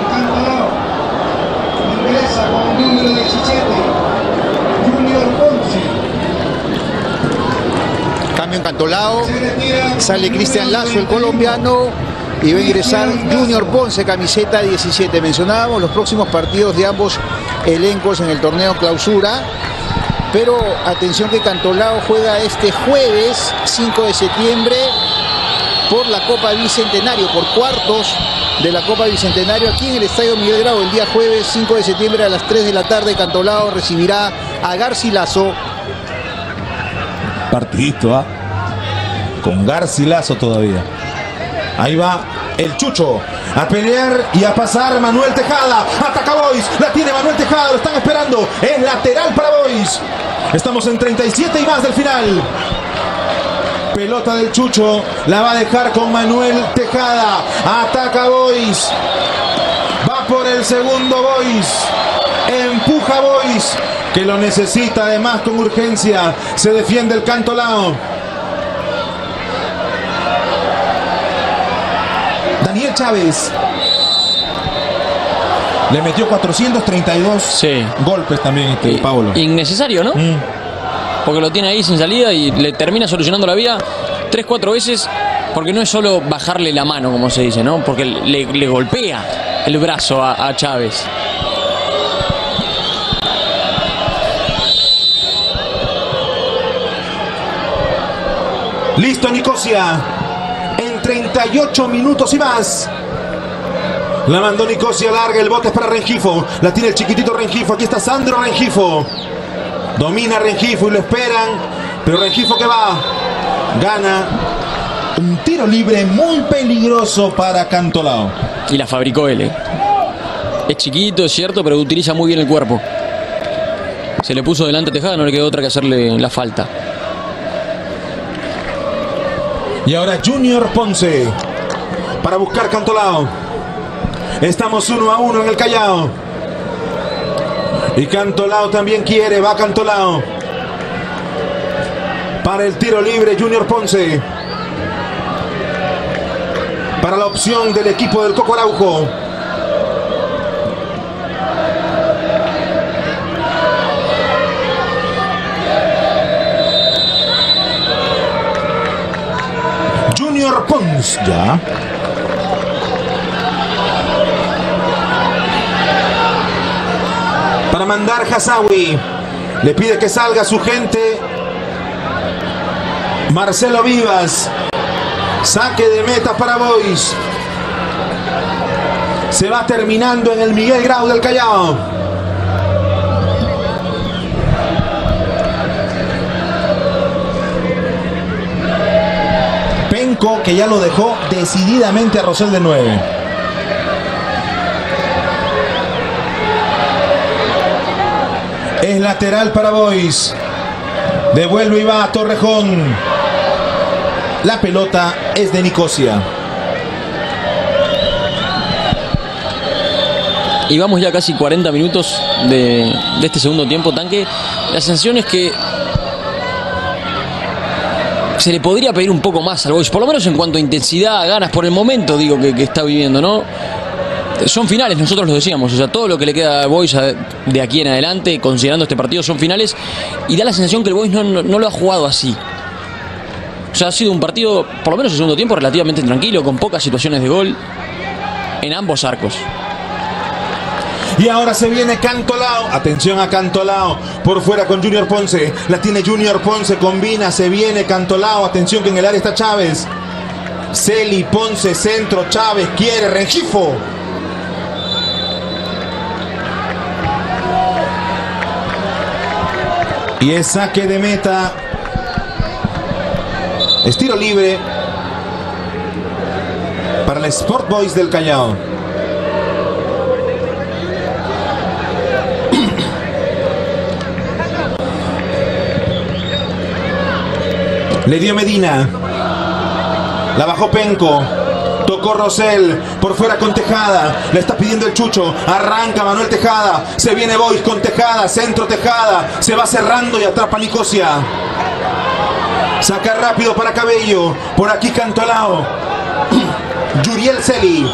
Ingresa con el número 17, Junior Ponce. Cambio en Cantolao. Se retira. Sale Cristian Lazo, el colombiano. Y va a ingresar Junior Ponce, camiseta 17. Mencionábamos los próximos partidos de ambos elencos en el torneo clausura. Pero atención que Cantolao juega este jueves 5 de septiembre por la Copa Bicentenario, por cuartos de la Copa Bicentenario aquí en el Estadio Miguel Grau. El día jueves 5 de septiembre a las 3 de la tarde Cantolao recibirá a Garcilaso. Partidito, ¿ah? Con Garcilaso todavía. Ahí va el Chucho a pelear y a pasar Manuel Tejada. Ataca Boys, la tiene Manuel Tejada, lo están esperando. Es lateral para Boys. Estamos en 37 y más del final. Pelota del Chucho, la va a dejar con Manuel Tejada. Ataca Boys. Va por el segundo Boys. Empuja Boys, que lo necesita además con urgencia. Se defiende el Cantolao. Daniel Chávez le metió 432 Sí. golpes también Paulo. Innecesario, ¿no? Porque lo tiene ahí sin salida y le termina solucionando la vida 3-4 veces. Porque no es solo bajarle la mano, como se dice, ¿no? Porque le golpea el brazo a Chávez. Listo, Nicosia. En 38 minutos y más. La mandó Nicosia larga. El bote es para Rengifo. La tiene el chiquitito Rengifo. Aquí está Sandro Rengifo. Domina Rengifo y lo esperan. Pero Rengifo que va. Gana. Un tiro libre muy peligroso para Cantolao. Y la fabricó él. Es chiquito, es cierto, pero utiliza muy bien el cuerpo. Se le puso delante a Tejada, no le quedó otra que hacerle la falta. Y ahora Junior Ponce para buscar Cantolao. Estamos 1-1 en el Callao. Y Cantolao también quiere. Va Cantolao. Para el tiro libre Junior Ponce. Para la opción del equipo del Coco Araujo. Junior Ponce ya. Para mandar Hasawi. Le pide que salga su gente. Marcelo Vivas. Saque de meta para Boys. Se va terminando en el Miguel Grau del Callao. Penco, que ya lo dejó decididamente a Rosell de 9. Es lateral para Boys. Devuelve y va a Torrejón. La pelota es de Nicosia. Y vamos ya casi 40 minutos de este segundo tiempo, Tanque. La sensación es que se le podría pedir un poco más al Boys, por lo menos en cuanto a intensidad, ganas, por el momento digo que está viviendo, ¿no? Son finales, nosotros lo decíamos, o sea, todo lo que le queda al Boys de aquí en adelante, considerando este partido, son finales, y da la sensación que el Boys no lo ha jugado así. O sea, ha sido un partido, por lo menos el segundo tiempo, relativamente tranquilo, con pocas situaciones de gol. en ambos arcos. Y ahora se viene Cantolao. Atención a Cantolao. Por fuera con Junior Ponce. La tiene Junior Ponce. Combina. Se viene Cantolao. Atención que en el área está Chávez. Celi, Ponce, centro. Chávez quiere. Rengifo. Y es saque de meta. Es tiro libre para el Sport Boys del Callao. Le dio Medina. La bajó Penco. Tocó Rosell. Por fuera con Tejada. Le está pidiendo el Chucho. Arranca Manuel Tejada. Se viene Boys con Tejada. Centro Tejada. Se va cerrando y atrapa Nicosia. Saca rápido para Cabello. Por aquí Cantolao. Yuriel Celi.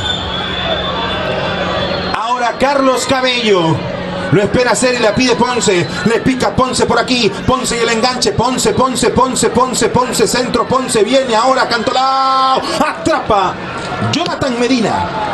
Ahora Carlos Cabello. Lo espera Celi, la pide Ponce. Le pica Ponce por aquí. Ponce y el enganche. Ponce. Centro Ponce. Viene ahora Cantolao. Atrapa Jonathan Medina.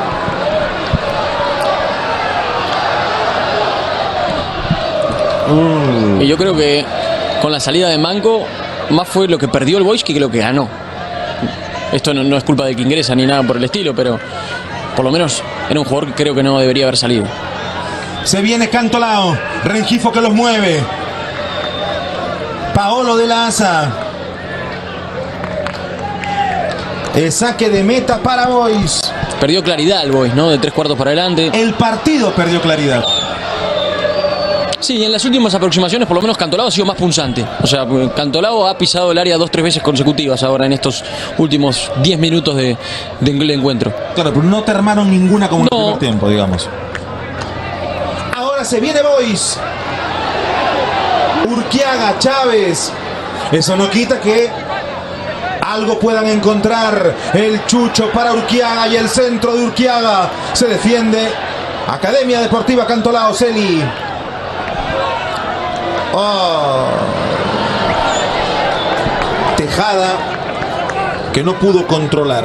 Y yo creo que con la salida de Manco, más fue lo que perdió el Boys que lo que ganó. Esto no es culpa de que ingresa ni nada por el estilo, pero por lo menos era un jugador que creo que no debería haber salido. Se viene Cantolao. Rengifo que los mueve. Paolo de la Asa. El saque de meta para Boys. Perdió claridad el Boys, ¿no? De 3/4 para adelante. El partido perdió claridad. Sí, en las últimas aproximaciones por lo menos Cantolao ha sido más punzante. O sea, Cantolao ha pisado el área 2-3 veces consecutivas ahora en estos últimos 10 minutos del encuentro. Claro, pero no te armaron ninguna como en el primer tiempo, digamos. Ahora se viene Boys. Urquiaga, Chávez. Eso no quita que algo puedan encontrar. El Chucho para Urquiaga y el centro de Urquiaga. Se defiende Academia Deportiva Cantolao. Celi. Tejada que no pudo controlar.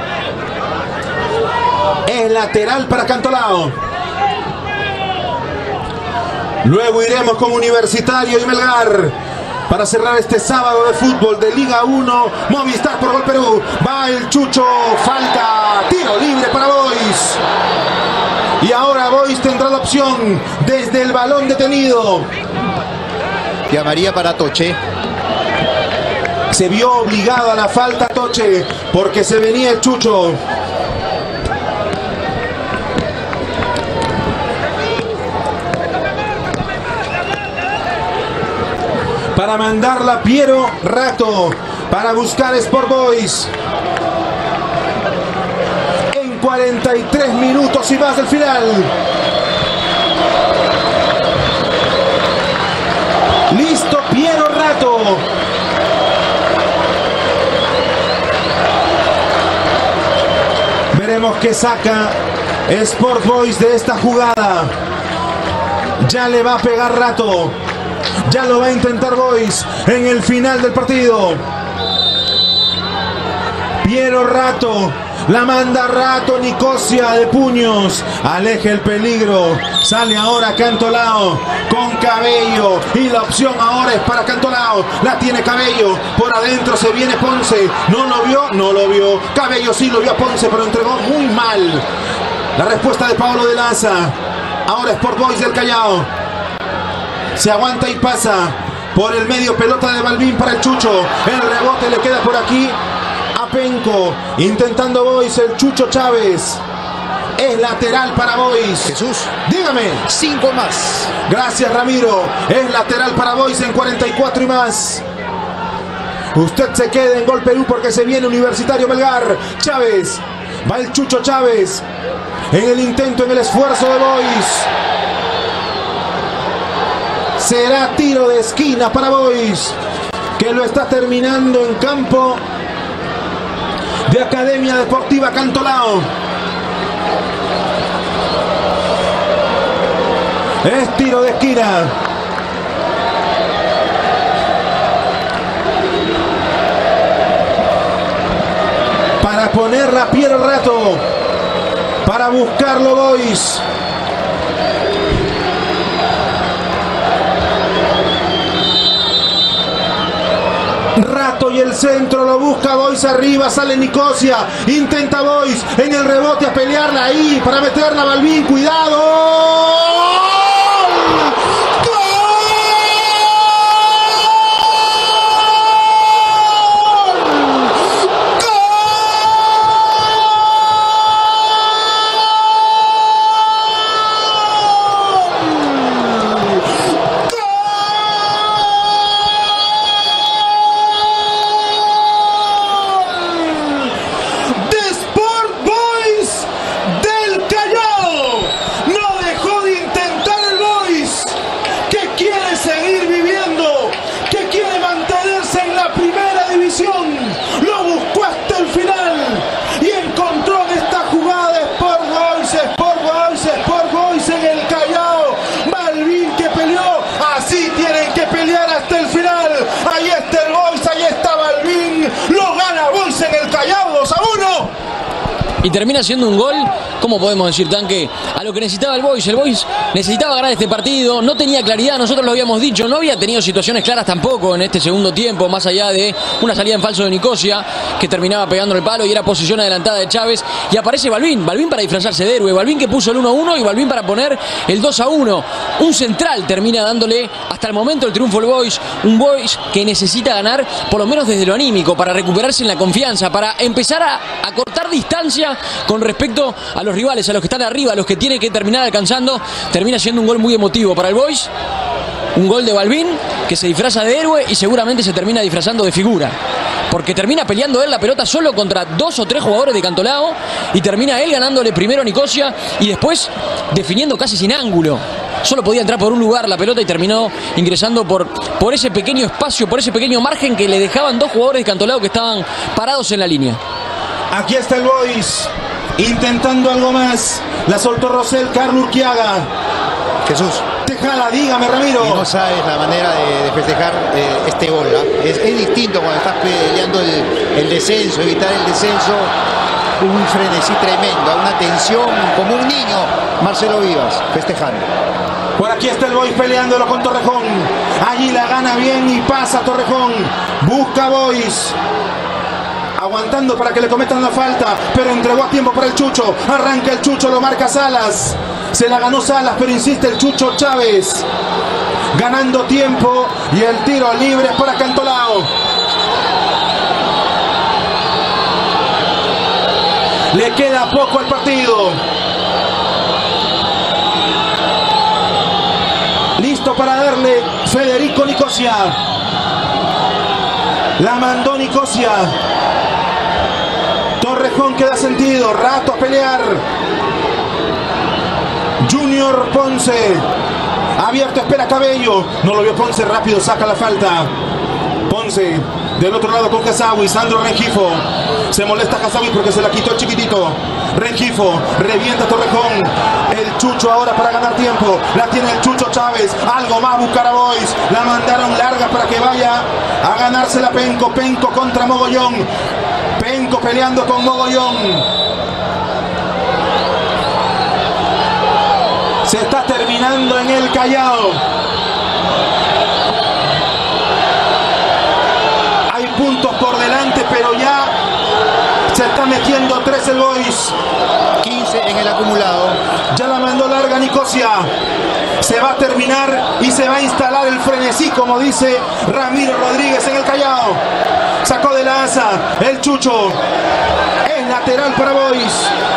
Es lateral para Cantolao. Luego iremos con Universitario y Melgar para cerrar este sábado de fútbol de Liga 1. Movistar por Gol Perú. Va el Chucho. Falta. Tiro libre para Boys. Y ahora Boys tendrá la opción desde el balón detenido. Llamaría para Toche. Se vio obligado a la falta Toche porque se venía el Chucho. Para mandarla Piero Rato para buscar Sport Boys. En 43 minutos y más del final. Listo Piero Rato. Veremos qué saca Sport Boys de esta jugada. Ya le va a pegar Rato. Ya lo va a intentar Boys en el final del partido. Piero Rato. La manda Rato. Nicosia de puños. Aleja el peligro. Sale ahora Cantolao con Cabello. Y la opción ahora es para Cantolao. La tiene Cabello. Por adentro se viene Ponce. ¿No lo vio? No lo vio. Cabello sí lo vio a Ponce, pero entregó muy mal. La respuesta de Paolo de la Asa. Ahora Sport Boys del Callao. Se aguanta y pasa. Por el medio, pelota de Balbín para el Chucho. El rebote le queda por aquí a Penco. Intentando Boys, el Chucho Chávez. Es lateral para Boys. Jesús. Dígame. 5 más. Gracias Ramiro. Es lateral para Boys en 44 y más. Usted se queda en Gol Perú porque se viene Universitario Melgar. Chávez. Va el Chucho Chávez. En el intento, en el esfuerzo de Boys. Será tiro de esquina para Boys, que lo está terminando en campo de Academia Deportiva Cantolao. Es tiro de esquina. Para ponerla Piero Rato. para buscarlo Boys. Rato y el centro lo busca Boys arriba, sale Nicosia, intenta Boys en el rebote a pelearla ahí para meterla Balvin, cuidado. Y termina siendo un gol, ¿cómo podemos decir, Tanque? A lo que necesitaba el Boys. El Boys necesitaba ganar este partido, no tenía claridad, nosotros lo habíamos dicho, no había tenido situaciones claras tampoco en este segundo tiempo, más allá de una salida en falso de Nicosia, que terminaba pegando el palo y era posición adelantada de Chávez. Y aparece Balvin para disfrazarse de héroe, Balvin que puso el 1-1 y Balvin para poner el 2-1. Un central termina dándole hasta el momento el triunfo al Boys, un Boys que necesita ganar, por lo menos desde lo anímico, para recuperarse en la confianza, para empezar a cortar distancia con respecto a los rivales, a los que están arriba, a los que tiene que terminar alcanzando. Termina siendo un gol muy emotivo para el Boys, un gol de Balvin que se disfraza de héroe y seguramente se termina disfrazando de figura, porque termina peleando él la pelota solo contra 2 o 3 jugadores de Cantolao y termina él ganándole primero a Nicosia y después definiendo casi sin ángulo. Solo podía entrar por un lugar la pelota y terminó ingresando por ese pequeño espacio, por ese pequeño margen que le dejaban 2 jugadores de Cantolao que estaban parados en la línea. Aquí está el Boys intentando algo más. La soltó Rosell, Carlos Urquiaga. Jesús. Te jala, dígame, Ramiro. Y no sabes la manera de festejar este gol, ¿eh? Es distinto cuando estás peleando el descenso, evitar el descenso. Un frenesí tremendo, una tensión como un niño. Marcelo Vivas festejando. Por aquí está el Boys peleándolo con Torrejón. Allí la gana bien y pasa Torrejón. Busca Boys. Aguantando para que le cometan la falta, pero entregó a tiempo para el Chucho. Arranca el Chucho, lo marca Salas. Se la ganó Salas, pero insiste el Chucho Chávez. Ganando tiempo y el tiro libre para Cantolao. Le queda poco al partido. Listo para darle Federico Nicosia. La mandó Nicosia. Torrejón que da sentido, rato a pelear. Junior Ponce. Abierto, espera Cabello. No lo vio Ponce, rápido saca la falta. Ponce del otro lado con Hasawi. Sandro Rengifo. Se molesta Hasawi porque se la quitó el chiquitito. Rengifo revienta Torrejón. El Chucho ahora para ganar tiempo. La tiene el Chucho Chávez. Algo más buscar a Boys. La mandaron larga para que vaya a ganársela Penco. Penco contra Mogollón. Penco peleando con Mogollón. Se está terminando en el Callao. Hay puntos por delante, pero ya se está metiendo 13 el Boys. 15 en el acumulado. Ya la mandó larga Nicosia. Se va a terminar y se va a instalar el frenesí, como dice Ramiro Rodríguez en el Callao. Sacó de la asa el Chucho. Es lateral para Boys,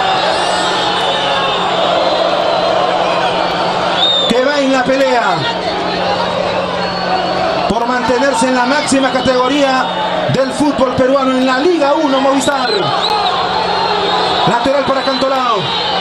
que va en la pelea por mantenerse en la máxima categoría del fútbol peruano, en la Liga 1 Movistar. Lateral para Cantolao.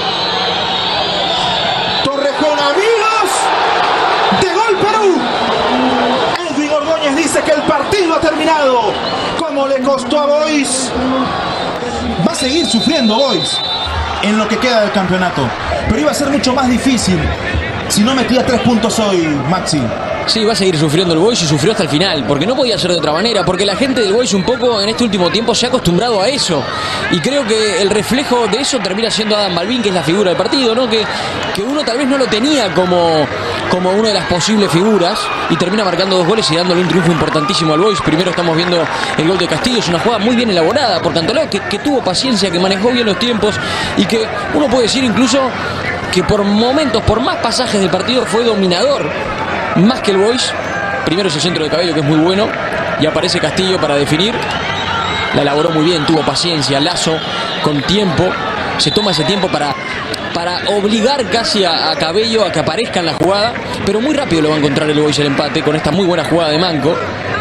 Torrejón, amigos, de Gol Perú. Edwin Ordóñez dice que el partido ha terminado. ¿Cómo le costó a Boys? Va a seguir sufriendo Boys en lo que queda del campeonato, pero iba a ser mucho más difícil si no metía 3 puntos hoy, Maxi. Sí, va a seguir sufriendo el Boys y sufrió hasta el final, porque no podía ser de otra manera, porque la gente del Boys un poco en este último tiempo se ha acostumbrado a eso, y creo que el reflejo de eso termina siendo Adam Balbín, que es la figura del partido, ¿no? Que uno tal vez no lo tenía como una de las posibles figuras, y termina marcando 2 goles y dándole un triunfo importantísimo al Boys. Primero estamos viendo el gol de Castillo, es una jugada muy bien elaborada por Cantolao, que tuvo paciencia, que manejó bien los tiempos, y que uno puede decir incluso que por momentos, por más pasajes del partido, fue dominador, más que el Boys. Primero ese centro de Cabello, que es muy bueno, y aparece Castillo para definir. La elaboró muy bien, tuvo paciencia, Lazo con tiempo, se toma ese tiempo para obligar casi a Cabello a que aparezca en la jugada, pero muy rápido lo va a encontrar el Boys el empate con esta muy buena jugada de Manco,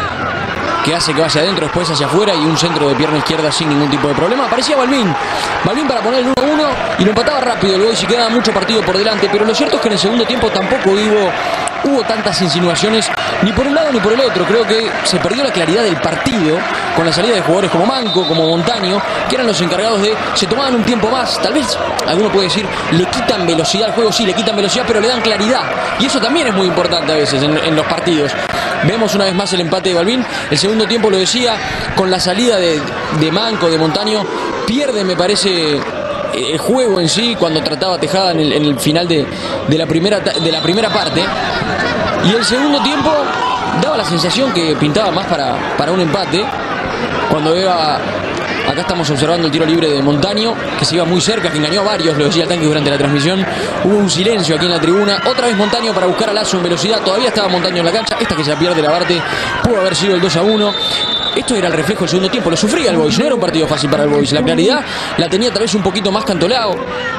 que hace que vaya adentro, después hacia afuera, y un centro de pierna izquierda sin ningún tipo de problema. Aparecía Balbín para poner el 1-1 y lo empataba rápido el Boys y quedaba mucho partido por delante, pero lo cierto es que en el segundo tiempo tampoco hubo tantas insinuaciones ni por un lado ni por el otro. Creo que se perdió la claridad del partido con la salida de jugadores como Manco, como Montaño, que eran los encargados se tomaban un tiempo más. Tal vez alguno puede decir, le quitan velocidad al juego, sí, le quitan velocidad, pero le dan claridad, y eso también es muy importante a veces en los partidos. Vemos una vez más el empate de Balbín. El segundo tiempo, lo decía, con la salida de Manco, de Montaño, pierde, me parece, el juego en sí, cuando trataba Tejada en el final de la primera parte. Y el segundo tiempo daba la sensación que pintaba más para un empate. Cuando acá estamos observando el tiro libre de Montaño, que se iba muy cerca, que engañó a varios, lo decía el Tanque durante la transmisión. Hubo un silencio aquí en la tribuna. Otra vez Montaño para buscar a Lazo en velocidad. Todavía estaba Montaño en la cancha. Esta que se la pierde Labarte pudo haber sido el 2-1. Esto era el reflejo del segundo tiempo. Lo sufría el Boys. No era un partido fácil para el Boys. La claridad la tenía tal vez un poquito más Cantolao.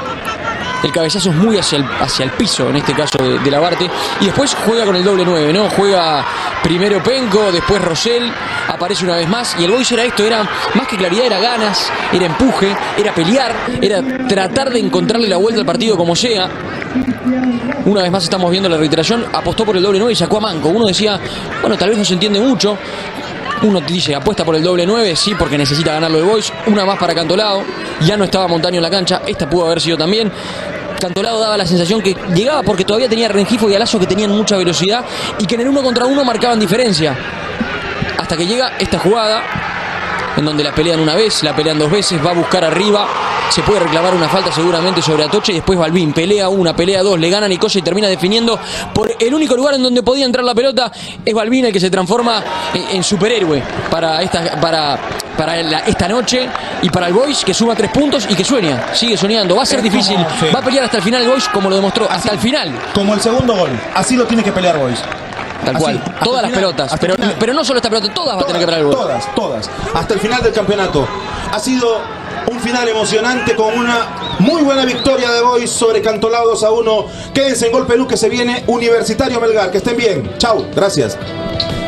El cabezazo es muy hacia el piso, en este caso de Labarte. Y después juega con el doble 9, ¿no? Juega primero Penco, después Rosell, aparece una vez más. Y el Boys era esto, era más que claridad, era ganas, era empuje, era pelear, era tratar de encontrarle la vuelta al partido como sea. Una vez más estamos viendo la reiteración. Apostó por el doble 9 y sacó a Manco. Uno decía, bueno, tal vez no se entiende mucho. Uno dice, apuesta por el doble 9, sí, porque necesita ganarlo el Boys. Una más para Cantolao. Ya no estaba Montaño en la cancha. Esta pudo haber sido también. Cantolao daba la sensación que llegaba porque todavía tenía Rengifo y Alazo, que tenían mucha velocidad y que en el 1 contra 1 marcaban diferencia. Hasta que llega esta jugada, en donde la pelean una vez, la pelean 2 veces, va a buscar arriba. Se puede reclamar una falta seguramente sobre Atoche, y después Balbín pelea 1, pelea 2, le gana a Nicosia y termina definiendo por el único lugar en donde podía entrar la pelota. Es Balbín el que se transforma en superhéroe para esta noche, y para el Boys, que suma 3 puntos y que sueña, sigue soñando. Va a ser difícil, sí. Va a pelear hasta el final el Boys, como lo demostró hasta el final. Como el segundo gol, así lo tiene que pelear Boys. Tal cual, todas las pelotas, pero no solo esta pelota, todas va a tener que pelear el Boys. Todas, hasta el final del campeonato. Ha sido un final emocionante con una muy buena victoria de Boys sobre Cantolao 2-1. Quédense en Gol Perú, que se viene Universitario Melgar. Que estén bien. Chau, gracias.